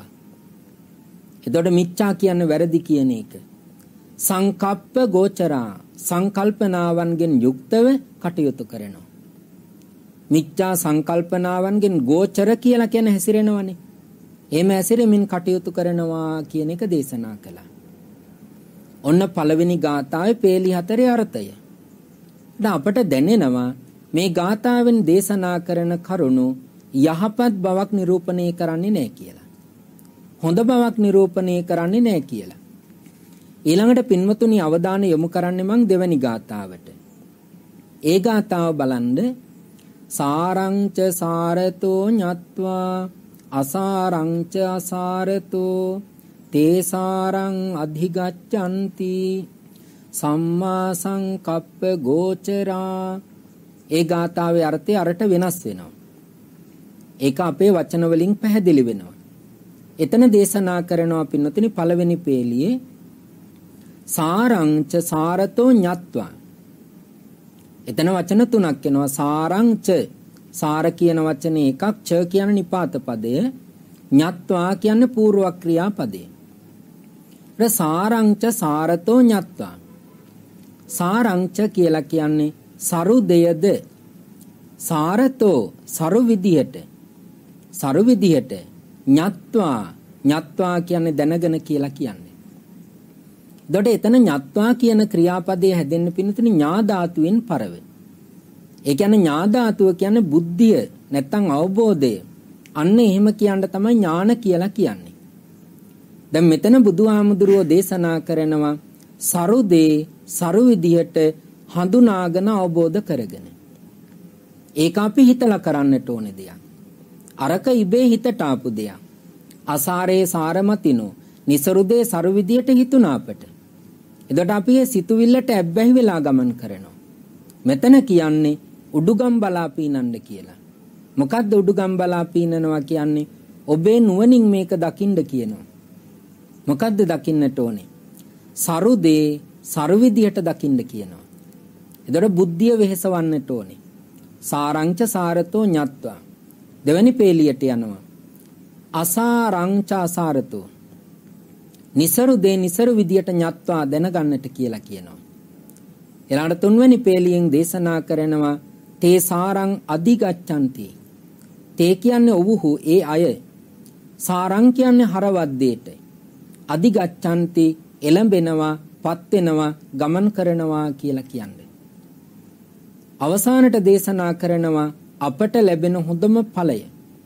එතකොට මිච්ඡා කියන්නේ වැරදි කියන එක. සංකප්ප ගෝචරා සංකල්පනාවන්ගෙන් යුක්තව කටයුතු කරනවා. මිච්ඡා සංකල්පනාවන්ගෙන් ගෝචර කියලා කියන හැසිරෙනවනේ. එහෙම හැසිරෙමින් කටයුතු කරනවා කියන එක දේශනා කළා. ඔන්න පළවෙනි ගාථාවේ පේලි හතරේ අර්ථය. දැන් අපට දැනෙනවා මේ ගාථාවෙන් දේශනා කරන කරුණු යහපත් බවක් නිරූපණය කරන්නේ නැහැ කියලා. හොඳ බවක් නිරූපණය කරන්නේ නැහැ කියලා. ඊළඟට පින්වතුනි අවධානය යොමු කරන්නේ මං දෙවැනි ගාථාවට. ඒ ගාථාව බලන්න සාරංච සාරතෝ ඤත්වා අසාරංච අසාරතෝ තේ සාරං අධිගච්ඡanti සම්මා සංකප්ප ගෝචරා. ඒ ගාථාවේ අර්ථය අරට වෙනස් වෙනවා. ඒක අපේ වචන වලින් පැහැදිලි වෙනවා. එතන දේශනා කරනවා පින්නතුනි පළවෙනි පේලියේ සාරංච සාරතෝ ඤත්වා. එතන වචන තුනක් එනවා. සාරංච සාර කියන වචනේ එකක්, ච කියන නිපාත පදය, ඤත්වා කියන්නේ පූර්ව ක්‍රියා පදය. ඊට සාරංච සාරතෝ ඤත්වා. සාරංච කියලා කියන්නේ සරු දෙයද, සාරතෝ සරු විදියට, සරු විදියට, ඤත්වා ඤත්වා කියන්නේ දැනගෙන කියලා කියන්නේ. එතකොට එතන ඤත්වා කියන ක්‍රියාපදයේ හැදෙන්න පින්නතුනි ඥා ධාතුවෙන් පරව. ඒ කියන්නේ ඥා ධාතුව කියන්නේ බුද්ධිය නැත්තම් අවබෝධය. අන්න එහෙම කියන්න තමයි ඥාන කියලා කියන්නේ. දැන් මෙතන බුදුහාමුදුරුවෝ දේශනා කරනවා සරු දේ සරු විදියට හඳුනාගෙන අවබෝධ කරගෙන. ඒක අපි හිතලා කරන්නට ඕනේ දෙයක්. අරක ඉබේ හිතට ආපු දෙයක්. අසාරේ සාරමතිනෝ නිසරුදේ සරු විදියට හිතුණා අපට. එතකොට අපි ඒ සිතුවිල්ලට ඇබ්බැහි වෙලා ගමන් කරනවා. මෙතන කියන්නේ උඩුගම් බලා පීනන්න කියලා. මොකද්ද උඩුගම් බලා පීනනවා කියන්නේ? ඔබේ නුවණින් මේක දකින්න කියනවා. මොකද්ද දකින්නට ඕනේ? සරු දේ සරු විදියට දකින්න කියනවා. එතකොට බුද්ධිය වෙහෙසවන්නට ඕනේ. සාරංච සාරතෝ ඤත්වා. දෙවැනි පේලියට යනවා. අසාරංච අසාරතෝ. නිසරු දේ නිසරු විදියට ඤත්වා දැනගන්නට කියලා කියනවා. ඊළඟට තුන්වෙනි පේලියෙන් දේශනා කරනවා තේ සාරං අධිගච්ඡanti. තේ කියන්නේ ඔව්හු ඒ අය. සාරං කියන්නේ හරවත් දෙයට. අධිගච්ඡanti එළඹෙනවා, පත් වෙනවා, ගමන් කරනවා කියලා කියන්නේ. අවසානට දේශනා කරනවා අපට ලැබෙන හොඳම ඵලය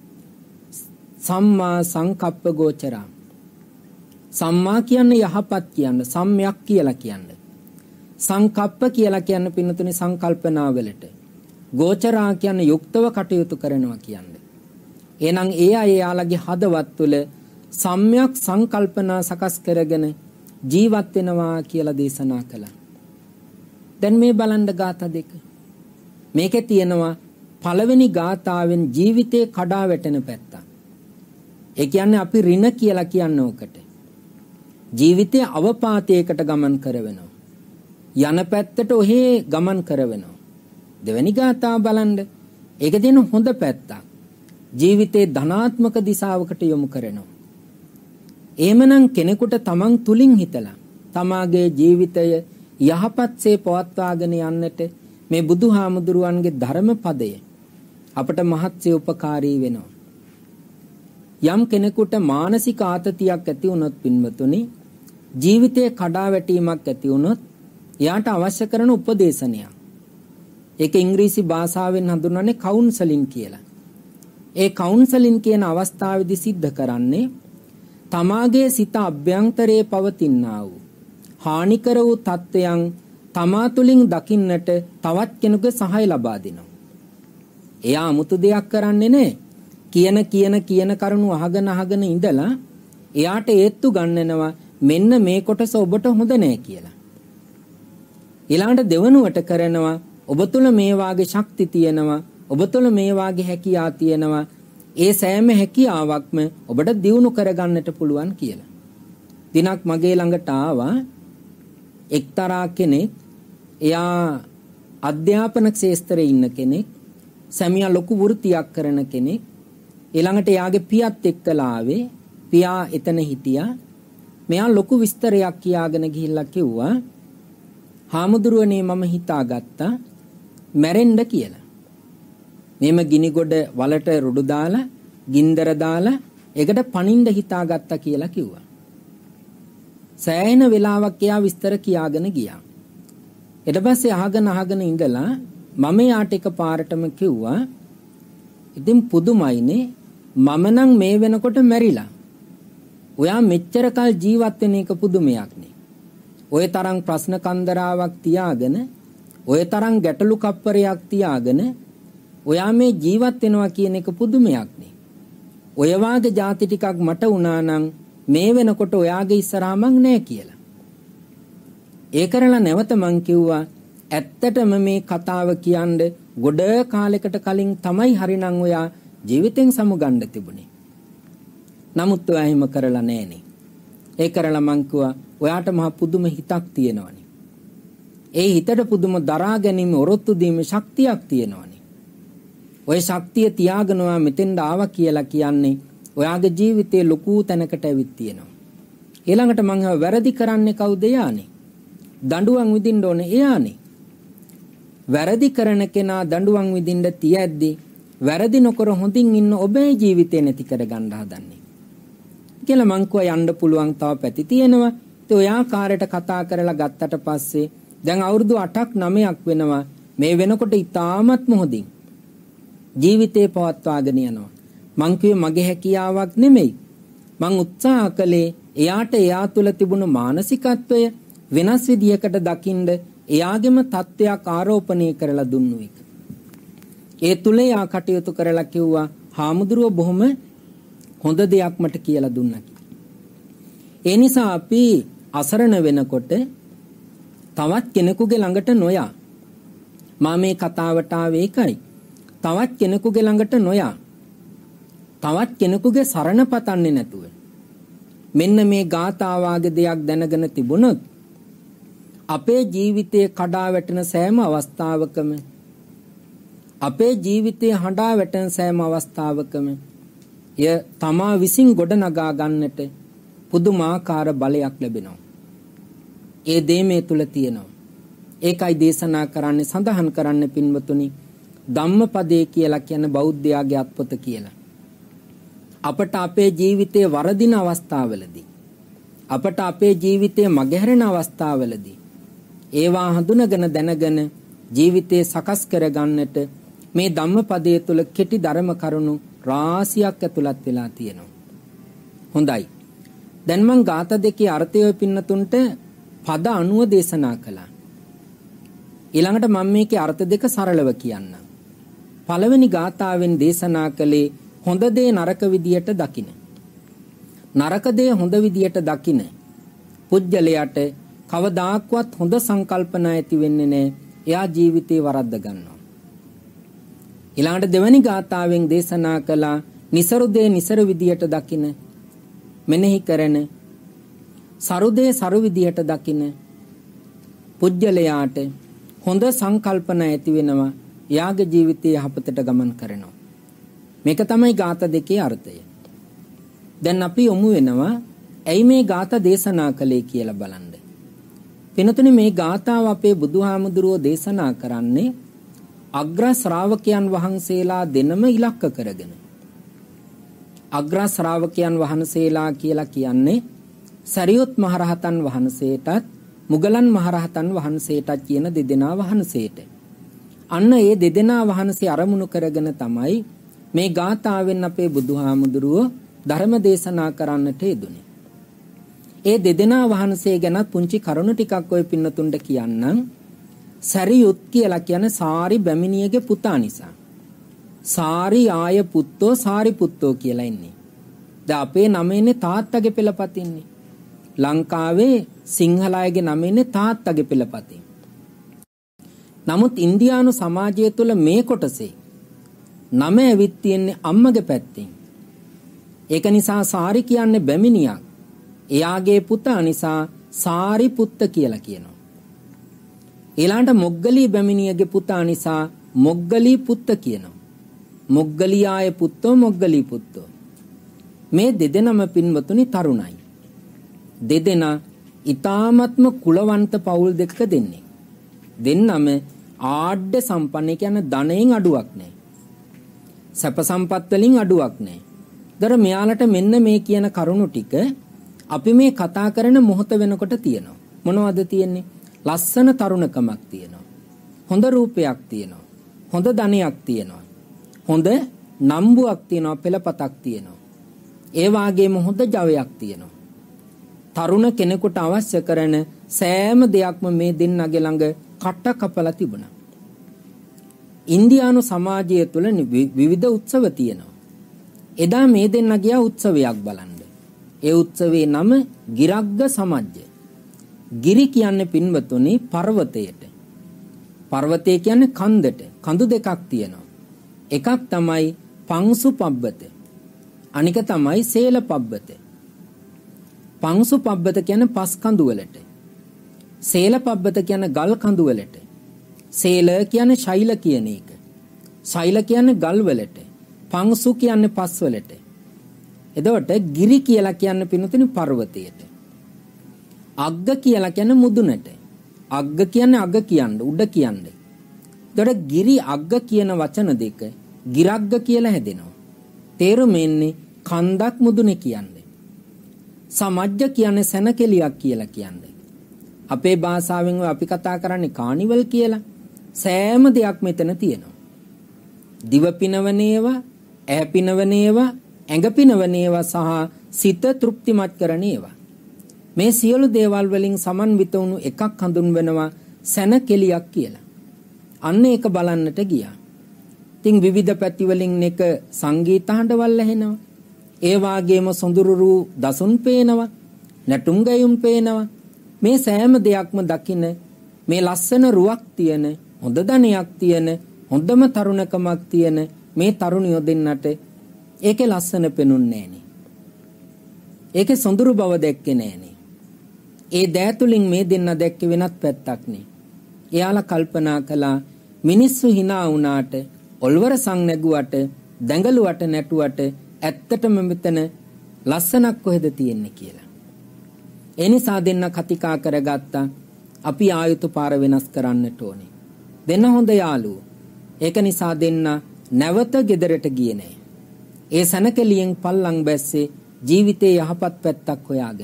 සම්මා සංකප්ප ගෝචරා. සම්මා කියන්නේ යහපත් කියන්නේ, සම්‍යක් කියලා කියන්නේ. සංකප්ප කියලා කියන්නේ පින්නතුනේ සංකල්පනාවලට. ගෝචරා කියන්නේ යුක්තව කටයුතු කරනවා කියන්නේ. එහෙනම් ඒ අය යාළගේ හදවත් තුළ සම්‍යක් සංකල්පනා සකස් කරගෙන ජීවත් වෙනවා කියලා දේශනා කළා. දැන් මේ බලන්න ગાථා දෙක. මේකේ තියෙනවා පළවෙනි ગાථාවෙන් ජීවිතේ කඩා වැටෙන පැත්ත. ඒ කියන්නේ අපි ඍණ කියලා කියන්නේ ඕකට. ජීවිතේ අවපාතයකට ගමන් කරවෙනවා. යන පැත්තට ඔහේ ගමන් කරවෙනවා. දෙවෙනි ગાථාව බලන්න. ඒක දෙන හොඳ පැත්තක්. ජීවිතේ ධනාත්මක දිශාවකට යොමු කරනවා. එහෙමනම් කෙනෙකුට තමන් තුලින් හිතලා තමාගේ ජීවිතය යහපත්සේ පවත්වාගෙන යන්නට මේ බුදුහාමුදුරුවන්ගේ ධර්මපදය අපට මහත්සේ උපකාරී වෙනවා. යම් කෙනෙකුට මානසික ආතතියක් ඇති වුණොත් පින්වතුනි, ජීවිතයේ කඩාවැටීමක් ඇති වුණොත් එයාට අවශ්‍ය කරන උපදේශනයක්. ඒක ඉංග්‍රීසි භාෂාවෙන් හඳුන්වන්නේ කවුන්සලින් කියලා. ඒ කවුන්සලින් කියන අවස්ථාවේදී සිද්ධ කරන්නේ තමාගේ සිත අභ්‍යන්තරයේ පවතිනා වූ හානිකර වූ තත්වයන් තමා තුළින් දකින්නට තවත් කෙනෙකුගේ සහාය ලබා දෙනවා. එයා 아무තු දෙයක් කරන්නේ නැහැ. කියන කියන කියන කරුණු අහගෙන අහගෙන ඉඳලා එයාට ඒත්තු ගන්නනවා මෙන්න මේ කොටස ඔබට හොඳ නැහැ කියලා. ඊළඟට දෙවනුවට කරනවා ඔබ තුළ මේ වාගේ ශක්ති තියෙනවා, ඔබ තුළ මේ වාගේ හැකියාව තියෙනවා. ඒ සෑම හැකියාවක්ම ඔබට දියුණු කරගන්නට පුළුවන් කියලා. දිනක් මගේ ළඟට ආවා එක්තරා කෙනෙක්. එයා අධ්‍යාපන ක්ෂේත්‍රයේ ඉන්න කෙනෙක්, සැමියා ලොකු වෘත්තියක් කරන කෙනෙක්. ඊළඟට එයාගේ පියාත් එක්කලා ආවේ. පියා එතන හිටියා. මෙයා ලොකු විස්තරයක් කියාගෙන ගිහිල්ලා කිව්වා, "හාමුදුරුවනේ මම හිතාගත්තා මැරෙන්න කියලා. මෙම ගිනි ගොඩ වලට රුඩු දාලා, ගින්දර දාලා ඒකට පනින්න හිතාගත්තා" කියලා කිව්වා. සෑහෙන වෙලාවක් එයා විස්තර කියාගෙන ගියා. ඊට පස්සේ අහගෙන අහගෙන ඉඳලා මම යාට එකපාරටම කිව්වා, "ඉතින් පුදුමයිනේ, මම නම් මේ වෙනකොට මැරිලා. ඔයා මෙච්චර කල් ජීවත් වෙන එක පුදුමයක් නේ. ඔය තරම් ප්‍රශ්න කන්දරාවක් තියාගෙන, ඔය තරම් ගැටලු කප්පරයක් තියාගෙන ඔයා මේ ජීවත් වෙනවා කියන එක පුදුමයක් නේ. ඔය වාගේ જાති ටිකක් මට වුණා නම් මේ වෙනකොට ඔයාගේ ඉස්සරහා මං නෑ" කියලා. ඒ කරලා නැවත මං කිව්වා, "ඇත්තටම මේ කතාව කියන්නේ ගොඩ කාලයකට කලින් තමයි හරිනම් ඔයා ජීවිතෙන් සමුගන්න තිබුණේ. නමුත් ඔයා එහෙම කරලා නෑනේ." ඒ කරලා මං කිව්වා, "ඔයාට මහ පුදුම හිතක් තියෙනවනේ. ඒ හිතට පුදුම දරා ගැනීම ඔරොත්තු දීමේ ශක්තියක් තියෙනවනේ. ඔය ශක්තිය තියාගෙන ඔයා මෙතෙන්ට ආවා කියලා කියන්නේ ඔයාගේ ජීවිතේ ලොකු තැනකට ඇවිත් තියෙනවා." ඊළඟට මං අහුවා, "වැරදි කරන්නේ කවුද?" "එයානේ. දඬුවම් විඳින්න ඕනේ එයානේ." වැරදි කරන කෙනා දඬුවම් විඳින්න තියද්දී වැරදි නොකර හොඳින් ඉන්න ඔබේ ජීවිතේ නැති කරගන්න හදන්නේ කියලා මං කිව්වා. "යන්න පුළුවන් තව පැති තියෙනවා." ඒ ඔය ආකාරයට කතා කරලා ගත්තට පස්සේ දැන් අවුරුදු අටක් නවයක් වෙනවා. මේ වෙනකොට ඉතාමත් මොහොතින් ජීවිතේ පවත්වාගෙන යනවා. මං කිව්වේ මගේ හැකියාවක් නෙමෙයි. මං උත්සාහ කළේ එයාට එයා තුළ තිබුණු මානසිකත්වය වෙනස් විදියකට දකින්න එයාගෙම තත්ත්වයක් ආරෝපණය කරලා දුන්නු එක. ඒ තුල යා කටයුතු කරලා කිව්වා, "හාමුදුරුව බොහොම හොඳ දෙයක් මට කියලා දුන්නා." ඒ නිසා අපි අසරණ වෙනකොට තවත් කෙනෙකුගේ ළඟට නොයා. මා මේ කතාවට ආවේ ඒකයි. තවත් කෙනෙකුගේ ළඟට නොයා. තවත් කෙනෙකුගේ සරණ පතන්නේ නැතුව. මෙන්න මේ ගාථා වාගේ දෙයක් දැනගෙන තිබුණොත් අපේ ජීවිතයේ කඩා වැටෙන සෑම අවස්ථාවකම, අපේ ජීවිතයේ හඬා වැටෙන සෑම අවස්ථාවකම ය තමා විසින් ගොඩනගා ගන්නට පුදුමාකාර බලයක් ලැබෙනවා. ඒ දේ මේ තුල තියෙනවා. ඒකයි දේශනා කරන්නේ, සඳහන් කරන්න පින්වතුනි, ධම්මපදයේ කියලා කියන බෞද්ධයාගේ අත්පොත කියලා. අපට අපේ ජීවිතයේ වරදින අවස්ථාවලදී, අපට අපේ ජීවිතයේ මගහැරෙන අවස්ථාවලදී ඒවා හඳුනගෙන දැනගෙන ජීවිතේ සකස් කරගන්නට මේ ධම්මපදයේ තුල කෙටි ධර්ම කරුණු රාශියක් ඇතුළත් වෙලා තියෙනවා. හොඳයි. දැන් මම ගාථා දෙකේ අර්ථය පින්නතුන්ට පද අනුව දේශනා කළා. ඊළඟට මම මේකේ අර්ථ දෙක සරලව කියන්නම්. පළවෙනි ගාථාවෙන් දේශනා කළේ හොඳ දේ නරක විදියට දකින. නරක දේ හොඳ විදියට දකින. පුජ්‍යලයට කවදාක්වත් හොඳ සංකල්පනා ඇති වෙන්නේ නැහැ. එයා ජීවිතේ වරද්ද ගන්නවා. ඊළඟට දෙවැනි ගාථාවෙන් දේශනා කළා નિසරුදේ નિසර විදියට දකින මෙනෙහි කරන සරුදේ සරු විදියට දකින පුජ්‍යලයාට හොඳ සංකල්පන ඇති වෙනවා. එයාගේ ජීවිතයේ යහපතට ගමන් කරනවා. මේක තමයි ගාථා දෙකේ අර්ථය. දැන් අපි යොමු වෙනවා ඇයි මේ ගාථා දේශනා කළේ කියලා බලන්න. වෙනතුනේ මේ ගාථාව අපේ බුදුහාමුදුරුවෝ දේශනා කරන්නේ අග්‍ර ශ්‍රාවකයන් වහන්සේලා දෙනම ඉලක්ක කරගෙන. අග්‍ර ශ්‍රාවකයන් වහන්සේලා කියලා කියන්නේ සරියුත් මහරහතන් වහන්සේටත් මුගලන් මහරහතන් වහන්සේටත් කියන දෙදෙනා වහන්සේට. අන්න ඒ දෙදෙනා වහන්සේ අරමුණු කරගෙන තමයි මේ ගාථාවෙන් අපේ බුදුහාමුදුරුවෝ ධර්ම දේශනා කරන්නට යෙදුනේ. ඒ දෙදෙනා වහන්සේ ගැන පුංචි කරුණු ටිකක් ඔය පින්නතුන්ට කියන්නම්. සරියුත් කියලා කියන්නේ සාරි බැමිණියගේ පුතා නිසා. සාරි ආය පුත්තෝ සාරි පුත්තෝ කියලා ඉන්නේ. දැන් අපේ නමේනේ තාත්තගේ පෙළපතින්නේ. ලංකාවේ සිංහල අයගේ නමේනේ තාත්තගේ පෙළපතින්. නමුත් ඉන්දියානු සමාජය තුළ මේ කොටසේ නම ඇවිත් තියෙන්නේ අම්මගේ පැත්තෙන්. ඒක නිසා සාරි කියන්නේ බැමිණියක්. එයාගේ පුතා නිසා සාරි පුත්ත කියලා කියනවා. ඊළඟට මොග්ගලී බැමිණියගේ පුතා නිසා මොග්ගලී පුත්ත කියනවා. මොග්ගලී ආය පුත්තෝ මොග්ගලී පුත්තෝ. මේ දෙදෙනම පින්වතුනි තරුණයි. දෙදෙනා ඊ타ත්ම කුලවන්ත පවුල් දෙක දෙන්නේ. දෙන්නම ආඩ්‍ය සම්පන්න කියන්නේ ධනයෙන් අඩුවක් නැහැ. සැප සම්පත් වලින් අඩුවක් නැහැ. දර මෙයාලට මෙන්න මේ කියන කරුණු ටික අපි මේ කතා කරන මොහොත වෙනකොට තියෙනවා. මොනවද තියෙන්නේ? ලස්සන තරුණකමක් තියෙනවා. හොඳ රූපයක් තියෙනවා. හොඳ ධනයක් තියෙනවා. හොඳ නම්බුවක් තියෙනවා, පෙළපතක් තියෙනවා. ඒ වගේම හොඳ ජවයක් තියෙනවා. තරුණ කෙනෙකුට අවශ්‍ය කරන සෑම දෙයක්ම මේ දෙන්නගේ ළඟ කට කපලා තිබුණා. ඉන්දියානු සමාජය තුළ විවිධ උත්සව තියෙනවා. එදා මේ දෙන්න ගියා උත්සවයක් බලන්න. ඒ උත්සවයේ නම ගිරග්ග සමජ්ජ. ගිරි කියන්නේ පින්වතුනි පර්වතයට. පර්වතය කියන්නේ කන්දට. කඳු දෙකක් තියෙනවා. එකක් තමයි පංසු පබ්බත. අනික තමයි සේල පබ්බත. පංසු පබ්බත කියන්නේ පස් කඳු වලට. සේල පබ්බත කියන්නේ ගල් කඳු වලට. සේල කියන්නේ ශෛල කියන එක. ශෛල කියන්නේ ගල් වලට. පංසු කියන්නේ පස් වලට. එතකොට ගිරි කියලා කියන්නේ පින්වතුනි පර්වතයට. අග්ග කියලා කියන්නේ මුදුනට. අග්ග කියන්නේ අග කියන්නේ උඩ කියන්නේ. එතකොට ගිරි අග්ග කියන වචන දෙක ගිරග්ග කියලා හැදෙනවා. තේරුම එන්නේ කන්දක් මුදුනේ කියන්නේ. සමජ්ජ කියන්නේ සැනකෙලියක් කියලා කියන්නේ. අපේ භාෂාවෙන් අපි කතා කරන්නේ කානිවල් කියලා. සෑම දෙයක් මෙතන තියෙනවා. දිව පිනවනේවා, ඇහැ පිනවනේවා, ඇඟ පිනවනේවා සහ සිත තෘප්තිමත් කරනේවා. මේ සියලු දේවල් වලින් සමන්විත වුණු එකක් හඳුන්වනවා සැනකෙලියක් කියලා. අන්න ඒක බලන්නට ගියා. ඉතින් විවිධ පැති වලින් එක සංගීත හඬවල් ඇහෙනවා. ඒ වාගේම සොඳුරු දසුන් පේනවා, නැටුම් ගයුම් පේනවා. මේ සෑම දෙයක්ම දකින මේ ලස්සන රුවක් තියෙන, හොඳ ධනයක් තියෙන, හොඳම තරුණකමක් තියෙන මේ තරුණියෝ දෙන්නට ඒකේ ලස්සන පෙනුන්නේ නෑනේ. ඒකේ සොඳුරු බව දැක්කේ නෑනේ. ඒ දෑතුලින් මේ දෙන්න දැක්කේ වෙනත් පැත්තක් නේ. එයාලා කල්පනා කළා මිනිස්සු hina වුණාට, ඔල්වර සං නැගුවට, දැඟලුවට නැටුවට ඇත්තටම මෙතන ලස්සනක් කොහෙද තියෙන්නේ කියලා. ඒ නිසා දෙන්න කතිකා කරගත්තා අපි ආයුතු පාර වෙනස් කරන්නට ඕනේ. දෙන්න හොඳ යාළුවෝ. ඒක නිසා දෙන්න නැවත ගෙදරට ගියේ නෑ. ඒ සනකලියෙන් පල්ලං බැස්සේ ජීවිතේ යහපත් පැත්තක් හොයාගෙන.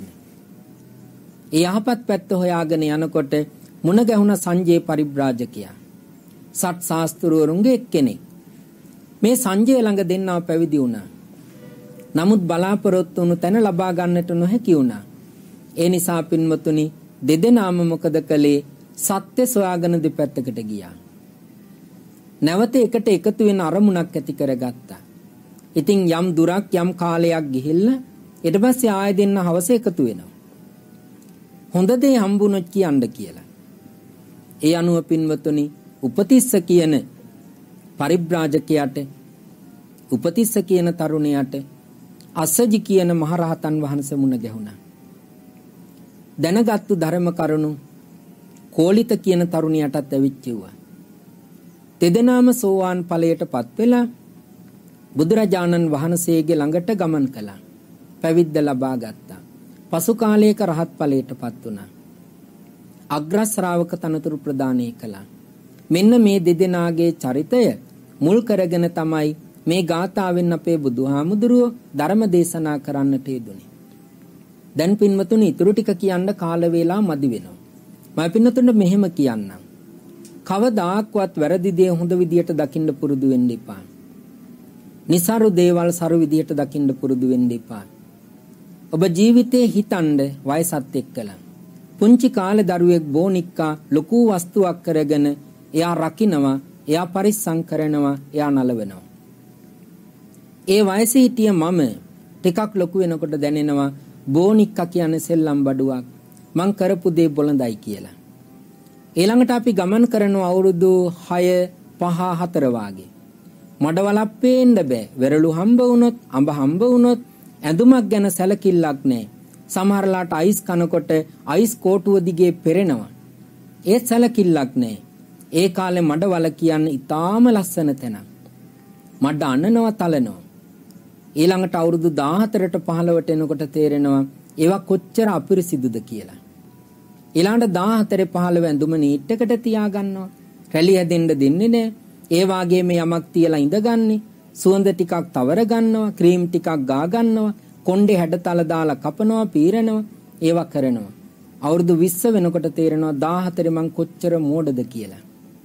ඒ යහපත් පැත්ත හොයාගෙන යනකොට මුණ ගැහුණ සංජය පරිබ්‍රාජකයා. සත් ශාස්ත්‍රවරුන්ගේ එක්කෙනෙක්. මේ සංජය ළඟ දෙන්නව පැවිදි වුණා. නමුත් බලාපොරොත්තු වුණු තැන ලබා ගන්නට නොහැකි වුණා. ඒ නිසා පින්වතුනි දෙදෙනාම මොකද කළේ? සත්‍ය සොයාගෙන දෙපැත්තකට ගියා. නැවත එකට එකතු වෙන අරමුණක් ඇති කරගත්තා. ඉතින් යම් දුරක් යම් කාලයක් ගිහිල්ලා ඊට පස්සේ ආයෙ දෙන්න හවස එකතු වෙනවා. හොඳ දේ හම්බුනොත් කියන්න කියලා. ඒ අනුව පින්වතුනි උපතිස්ස කියන පරිබ්‍රාජකයාට උපතිස්ස කියන තරුණයාට අස්සජි කියන මහරහතන් වහන්සේ මුණ ගැහුණා. දැනගත්තු ධර්ම කරුණු කෝලිත කියන තරුණයාටත් ඇවිච්චිව්වා. තෙදෙනාම සෝවාන් ඵලයටපත් වෙලා බුදුරජාණන් වහන්සේගේ ළඟට ගමන් කළා. පැවිද්ද ලබා ගත්තා. පසු කාලයක රහත් ඵලයටපත් වුණා. අග්‍ර ශ්‍රාවක තනතුරු ප්‍රදානය කළා. මෙන්න මේ දෙදෙනාගේ චරිතය මුල් කරගෙන තමයි මේ ගාථාවෙන් අපේ බුදුහාමුදුරුවෝ ධර්ම දේශනා කරන්නට යෙදුනේ. දැන් පින්වතුනි ඊටු ටික කියන්න කාල වේලා මදි වෙනවා. මම පින්වතුන්ට මෙහෙම කියන්නම්. කවදාක්වත් වැරදි දේ හොඳ විදියට දකින්න පුරුදු වෙන්න එපා. නිසරු දේවල් සරු විදියට දකින්න පුරුදු වෙන්න එපා. ඔබ ජීවිතේ හිතන්න වයසත් එක්කලා. පුංචි කාලේ දරුවෙක් බෝනික්කා ලොකු වස්තුවක් කරගෙන එයා රකින්නවා, එයා පරිස්සම් කරනවා, එයා නලවනවා. ඒ වයසේ හිටිය මම ටිකක් ලොකු වෙනකොට දැනෙනවා බෝනික්කා කියන්නේ සෙල්ලම් බඩුවක්. මං කරපු දේ බොළඳයි කියලා. ඊළඟට අපි ගමන් කරන අවුරුදු හය පහ හතර වාගේ. මඩවලක් පේන්න බෑ. වෙරළු හම්බ වුණොත්, අඹ හම්බ වුණොත් ඇඳුමක් ගැන සැලකිල්ලක් නැහැ. සමහරලාට අයිස් කනකොට අයිස් කෝටුව දිගේ පෙරෙනවා. ඒ සැලකිල්ලක් නැහැ. ඒ කාලේ මඩවල කියන්නේ ඊටාම ලස්සන තැනක්. මඩ අනනවා තලනවා. ඊළඟට අවුරුදු දාහතරට පහළවට එනකොට තේරෙනවා ඒවා කොච්චර අපිරිසිදුද කියලා. ඊළඟට දාහතරේ පහළව ඇඳුම නීට් එකට තියාගන්නවා. රැලි හැදෙන්න දෙන්නේ නැහැ. ඒ වාගේම යමක් තියලා ඉඳගන්නේ. සුවඳ ටිකක් තවර ගන්නවා, ක්‍රීම් ටිකක් ගා ගන්නවා, කොණ්ඩේ හැඩතල දාලා කපනවා, පීරනවා, ඒවා කරනවා. අවුරුදු විස්ස වෙනකොට තේරෙනවා දාහතරේ මං කොච්චර මෝඩද කියලා.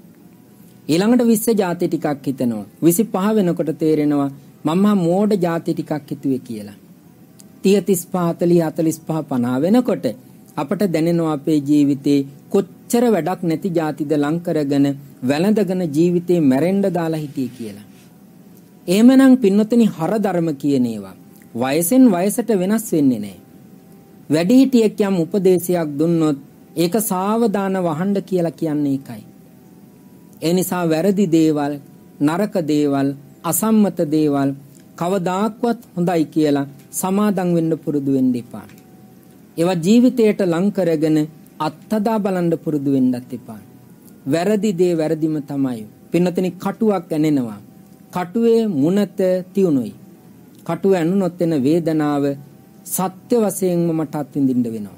ඊළඟට විස්ස ಜಾති ටිකක් හිතනවා. විසිපහ වෙනකොට තේරෙනවා මම මෝඩ ಜಾති ටිකක් හිතුවේ කියලා. තිහ තිස් පහ හතලිස් හතලිස් පහ පනහ වෙනකොට අපට දැනෙනවා අපේ ජීවිතේ කොච්චර වැඩක් නැති ಜಾතිද ලං කරගෙන වැළඳගෙන ජීවිතේ මැරෙන්න දාලා හිටියේ කියලා. එහෙමනම් පින්නතනි හර ධර්ම කියන ඒවා වයසෙන් වයසට වෙනස් වෙන්නේ නැහැ. වැඩිහිටියෙක් යම් උපදේශයක් දුන්නොත් ඒක සාවධාන වහන්න කියලා කියන්නේ ඒකයි. ඒ නිසා වැරදි දේවල්, නරක දේවල්, අසම්මත දේවල් කවදාක්වත් හොඳයි කියලා සමාදම් වෙන්න පුරුදු වෙන්න එපා. ඒවා ජීවිතයට ලං කරගෙන අත්හදා බලන්න පුරුදු වෙන්නත් එපා. වැරදි දේ වැරදිම තමයි. පින්නතනි කටුවක් ඇනෙනවා. කටුවේ මුනත තියුණුයි. කටුව ඇනුනොත් එන වේදනාව සත්‍ය වශයෙන්ම මට අත්විඳින්න වෙනවා.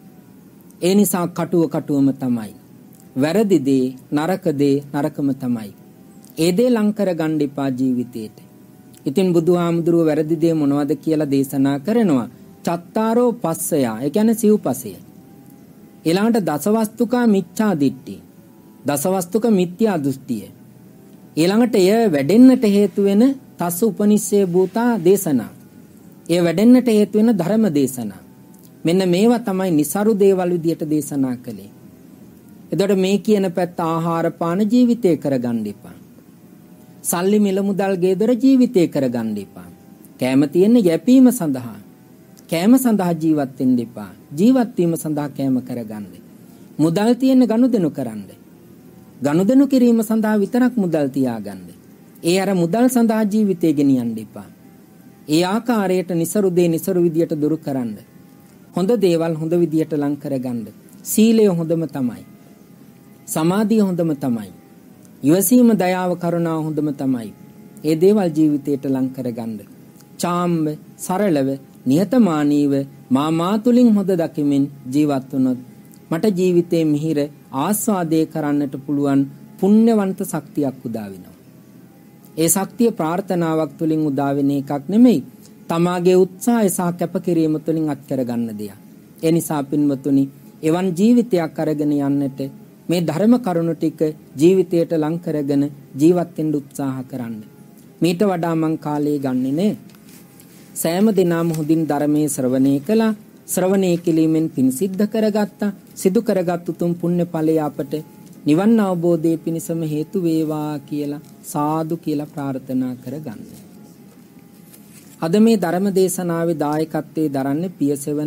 ඒ නිසා කටුව කටුවම තමයි. වැරදි දේ නරක දේ නරකම තමයි. ඒ දේ ලං කර ගන්න එපා ජීවිතේට. ඉතින් බුදුහාමුදුරුව වැරදි දේ මොනවද කියලා දේශනා කරනවා. චත්තාරෝ පස්සය. ඒ කියන්නේ සිව්පසය. ඊළඟට දසවස්තුකා මිච්ඡා දිට්ඨි. දසවස්තුක මිත්‍යා දෘෂ්ටිය. ඊළඟට එය වැඩෙන්නට හේතු වෙන තස්ස උපනිස්සේ භූතා දේශනා. එය වැඩෙන්නට හේතු වෙන ධර්ම දේශනා. මෙන්න මේවා තමයි નિසරු දේවල් විදියට දේශනා කළේ. එතකොට මේ කියන පැත්ත ආහාර පාන ජීවිතේ කරගන්න එපා. සල්ලි මිල මුදල් ගෙදර ජීවිතේ කරගන්න එපා. කැම තියෙන්නේ යැපීම සඳහා. කැම සඳහා ජීවත් වෙන්න එපා. ජීවත් වීම සඳහා කැම කරගන්න. මුදල් තියෙන ගනුදෙනු කරන්න. ගනුදෙනු කිරීම සඳහා විතරක් මුදල් තියාගන්න. ඒ අර මුදල් සඳහා ජීවිතේ ගෙනියන්න එපා. ඒ ආකාරයට નિසරු දේ નિසරු විදියට දුරු කරන්න. හොඳ දේවල් හොඳ විදියට ලං කරගන්න. සීලය හොඳම තමයි. සමාධිය හොඳම තමයි. යොසීම දයාව කරුණාව හොඳම තමයි. ඒ දේවල් ජීවිතයට ලං කරගන්න. චාම්බ සරලව නිහතමානීව මා මා තුලින් හොඳ දකිමින් ජීවත් වුණොත් මට ජීවිතේ මිහිර ආස්වාදේ කරන්නට පුළුවන් පුණ්‍යවන්ත ශක්තියක් උදා වෙනවා. ඒ ශක්තිය ප්‍රාර්ථනාවක් තුලින් උදා වෙන එකක් නෙමෙයි. තමාගේ උත්සාහය සහ කැපකිරීම තුලින් අත් කරගන්න දෙයක්. ඒ නිසා පින්වතුනි, එවන් ජීවිතයක් අරගෙන යන්නට මේ ධර්ම කරුණු ටික ජීවිතයට ලං කරගෙන ජීවත් වෙන්න උත්සාහ කරන්න. මීට වඩා මං කාලය ගන්නෙ නේ. සෑම දිනම හොඳින් ධර්මයේ ශ්‍රවණය කළා. ශ්‍රවණය කිරීමෙන් පින් සිද්ධ කරගත්තා. සිදු කරගත් උතුම් පුණ්‍ය ඵලය අපට නිවන් අවබෝධයේ පිණසම හේතු වේවා කියලා සාදු කියලා ප්‍රාර්ථනා කරගන්න. අද මේ ධර්ම දේශනාවේ දායකත්වයේ දරන්නේ පියසෙවන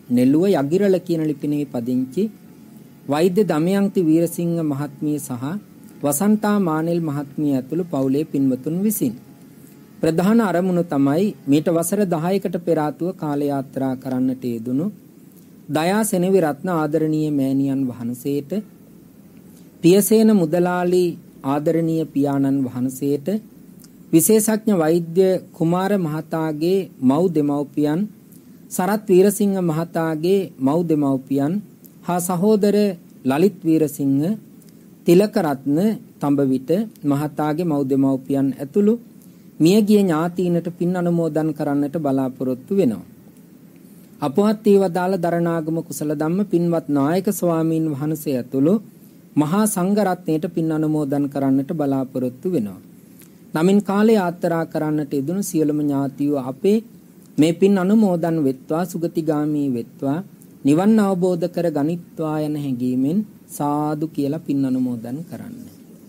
නෙළුව යගිරළ කියන ලිපිනේ පදිංචි වෛද්‍ය දමයන්ති වීරසිංහ මහත්මිය සහ වසන්තා මානෙල් මහත්මිය ඇතුළු පවුලේ පින්වතුන් විසින් ප්‍රධාන අරමුණ තමයි මීට වසර දහයකට පෙර ආතුව කාල යාත්‍රා කරන්නට යෙදුණු දයා සෙනවි රත්න ආදරණීය මෑණියන් වහන්සේට පියසේන මුදලාලි ආදරණීය පියාණන් වහන්සේට විශේෂඥ වෛද්‍ය කුමාර මහතාගේ මව් දෙමව්පියන් සරත් වීරසිංහ මහතාගේ මව් දෙමව්පියන් හා සහෝදර ලලිත් වීරසිංහ තිලක රත්න තඹවිට මහතාගේ මව් දෙමව්පියන් ඇතුළු මියගිය ඥාතීනට පින් අනුමෝදන් කරන්නට බලාපොරොත්තු වෙනවා. අපවත් වේවදාල දරණාගම කුසල ධම්ම පින්වත් නායක ස්වාමීන් වහන්සේ ඇතුළු මහා සංඝ රත්නයට පින් අනුමෝදන් කරන්නට බලාපොරොත්තු වෙනවා. නමින් කාලේ යාත්‍රා කරන්නට යෙදුණු සියලුම ඥාතීව අපේ මේ පින් අනුමෝදන් වෙත්වා සුගතිගාමී වෙත්වා නිවන් අවබෝධ කර ගනිත්වා යන හැඟීමෙන් සාදු කියලා පින් අනුමෝදන් කරන්න.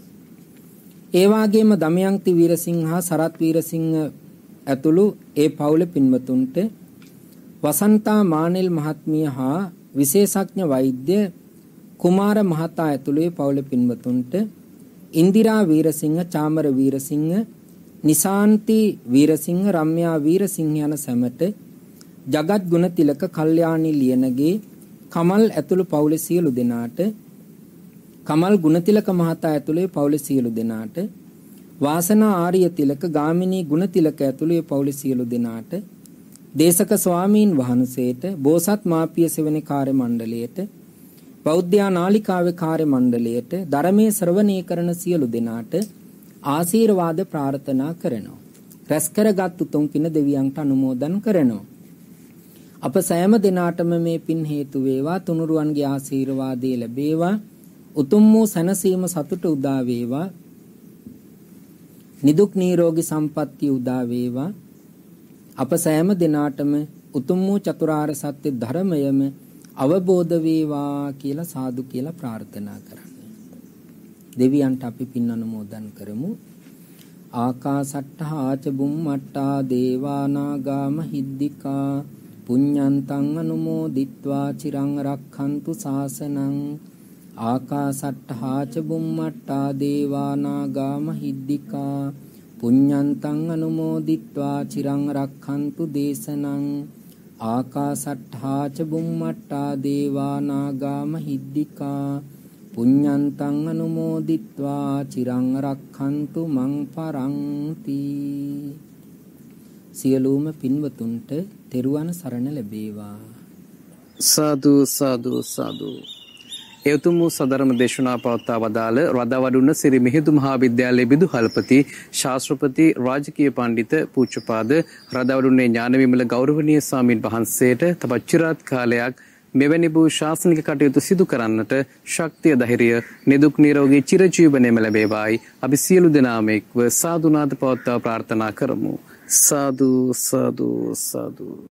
ඒ වගේම දමයන්ති වීරසිංහ හා සරත් වීරසිංහ ඇතුළු ඒ පවුලේ පින්වතුන්ට වසන්තා මානෙල් මහත්මිය හා විශේෂඥ වෛද්‍ය කුමාර මහතා ඇතුළු ඒ පවුලේ පින්වතුන්ට ඉන්දිරා වීරසිංහ චාමර වීරසිංහ නිසාන්ති වීරසිංහ රම්‍යා වීරසිංහ යන සැමට ජගත් ගුණතිලක කල්යාණී ලියනගේ කමල් ඇතුළු පවුලේ සියලු දෙනාට කමල් ගුණතිලක මහතා ඇතුළු පවුලේ සියලු දෙනාට වාසනා ආර්ය තිලක ගාමිණී ගුණතිලක ඇතුළු පවුලේ සියලු දෙනාට දේශක ස්වාමීන් වහන්සේට බෝසත් මාපිය සෙවණේ කාර්ය මණ්ඩලයට බෞද්ධ නාලිකාවේ කාර්ය මණ්ඩලයට ධර්මයේ ශ්‍රවණය කරන සියලු දෙනාට ආශිර්වාද ප්‍රාර්ථනා කරනවා. රැස් කරගත් උතුම් පින දෙවියන්ට අනුමෝදන් කරනවා. අප සෑම දිනාටම මේ පින් හේතු වේවා තුනුරුවන්ගේ ආශිර්වාදය ලැබේවා. උතුම් වූ සැනසීම සතුට උදා වේවා. නිදුක් නිරෝගී සම්පන්නිය උදා වේවා. අප සෑම දිනාටම උතුම් වූ චතුරාර්ය සත්‍ය ධර්මයම අවබෝධ වේවා කියලා සාදු කියලා ප්‍රාර්ථනා කරන්න. දෙවියන්ට අපි පින් අනුමෝදන් කරමු. ආකාසට්ඨා ච බුම්මට්ඨා දේවා නාග මහිද්దికා පුඤ්ඤන්තං අනුමෝදිත්වා චිරං රක්ඛන්තු ශාසනං. ආකාසට්ඨා ච බුම්මට්ඨා දේවා නාග මහිද්దికා පුඤ්ඤන්තං අනුමෝදිත්වා චිරං රක්ඛන්තු දේශනං. ආකාසට්ඨා ච බුම්මට්ඨා දේවා නාග මහිද්దికා පුඤ්ඤන්තං අනුමෝදිත්වා චිරං රක්ඛන්තු මං පරන්ති. සියලුම පින්වතුන්ට තෙරුවන් සරණ ලැබේවා. සාදු සාදු සාදු. එතුම් වූ සදරම දේශනා පවත්වා වදාළ රදවඩුන්න සිරි මිහිඳු මහා විද්‍යාලයේ විදුහල්පති ශාස්ත්‍රපති රාජකීය පඬිත පූජ්‍යපාද රදවඩුන්නේ ඥාන විමල ගෞරවනීය ස්වාමීන් වහන්සේට තවත් චිරාත් කාලයක් මෙවැනි වූ ශාසනික කටයුතු සිදු කරන්නට ශක්තිය ධෛර්යය නිදුක් නිරෝගී චිරජීවනයේම ලැබේවායි අපි සියලු දෙනාම එක්ව සාදුනාද පවත්වා ප්‍රාර්ථනා කරමු. සාදු සාදු සාදු.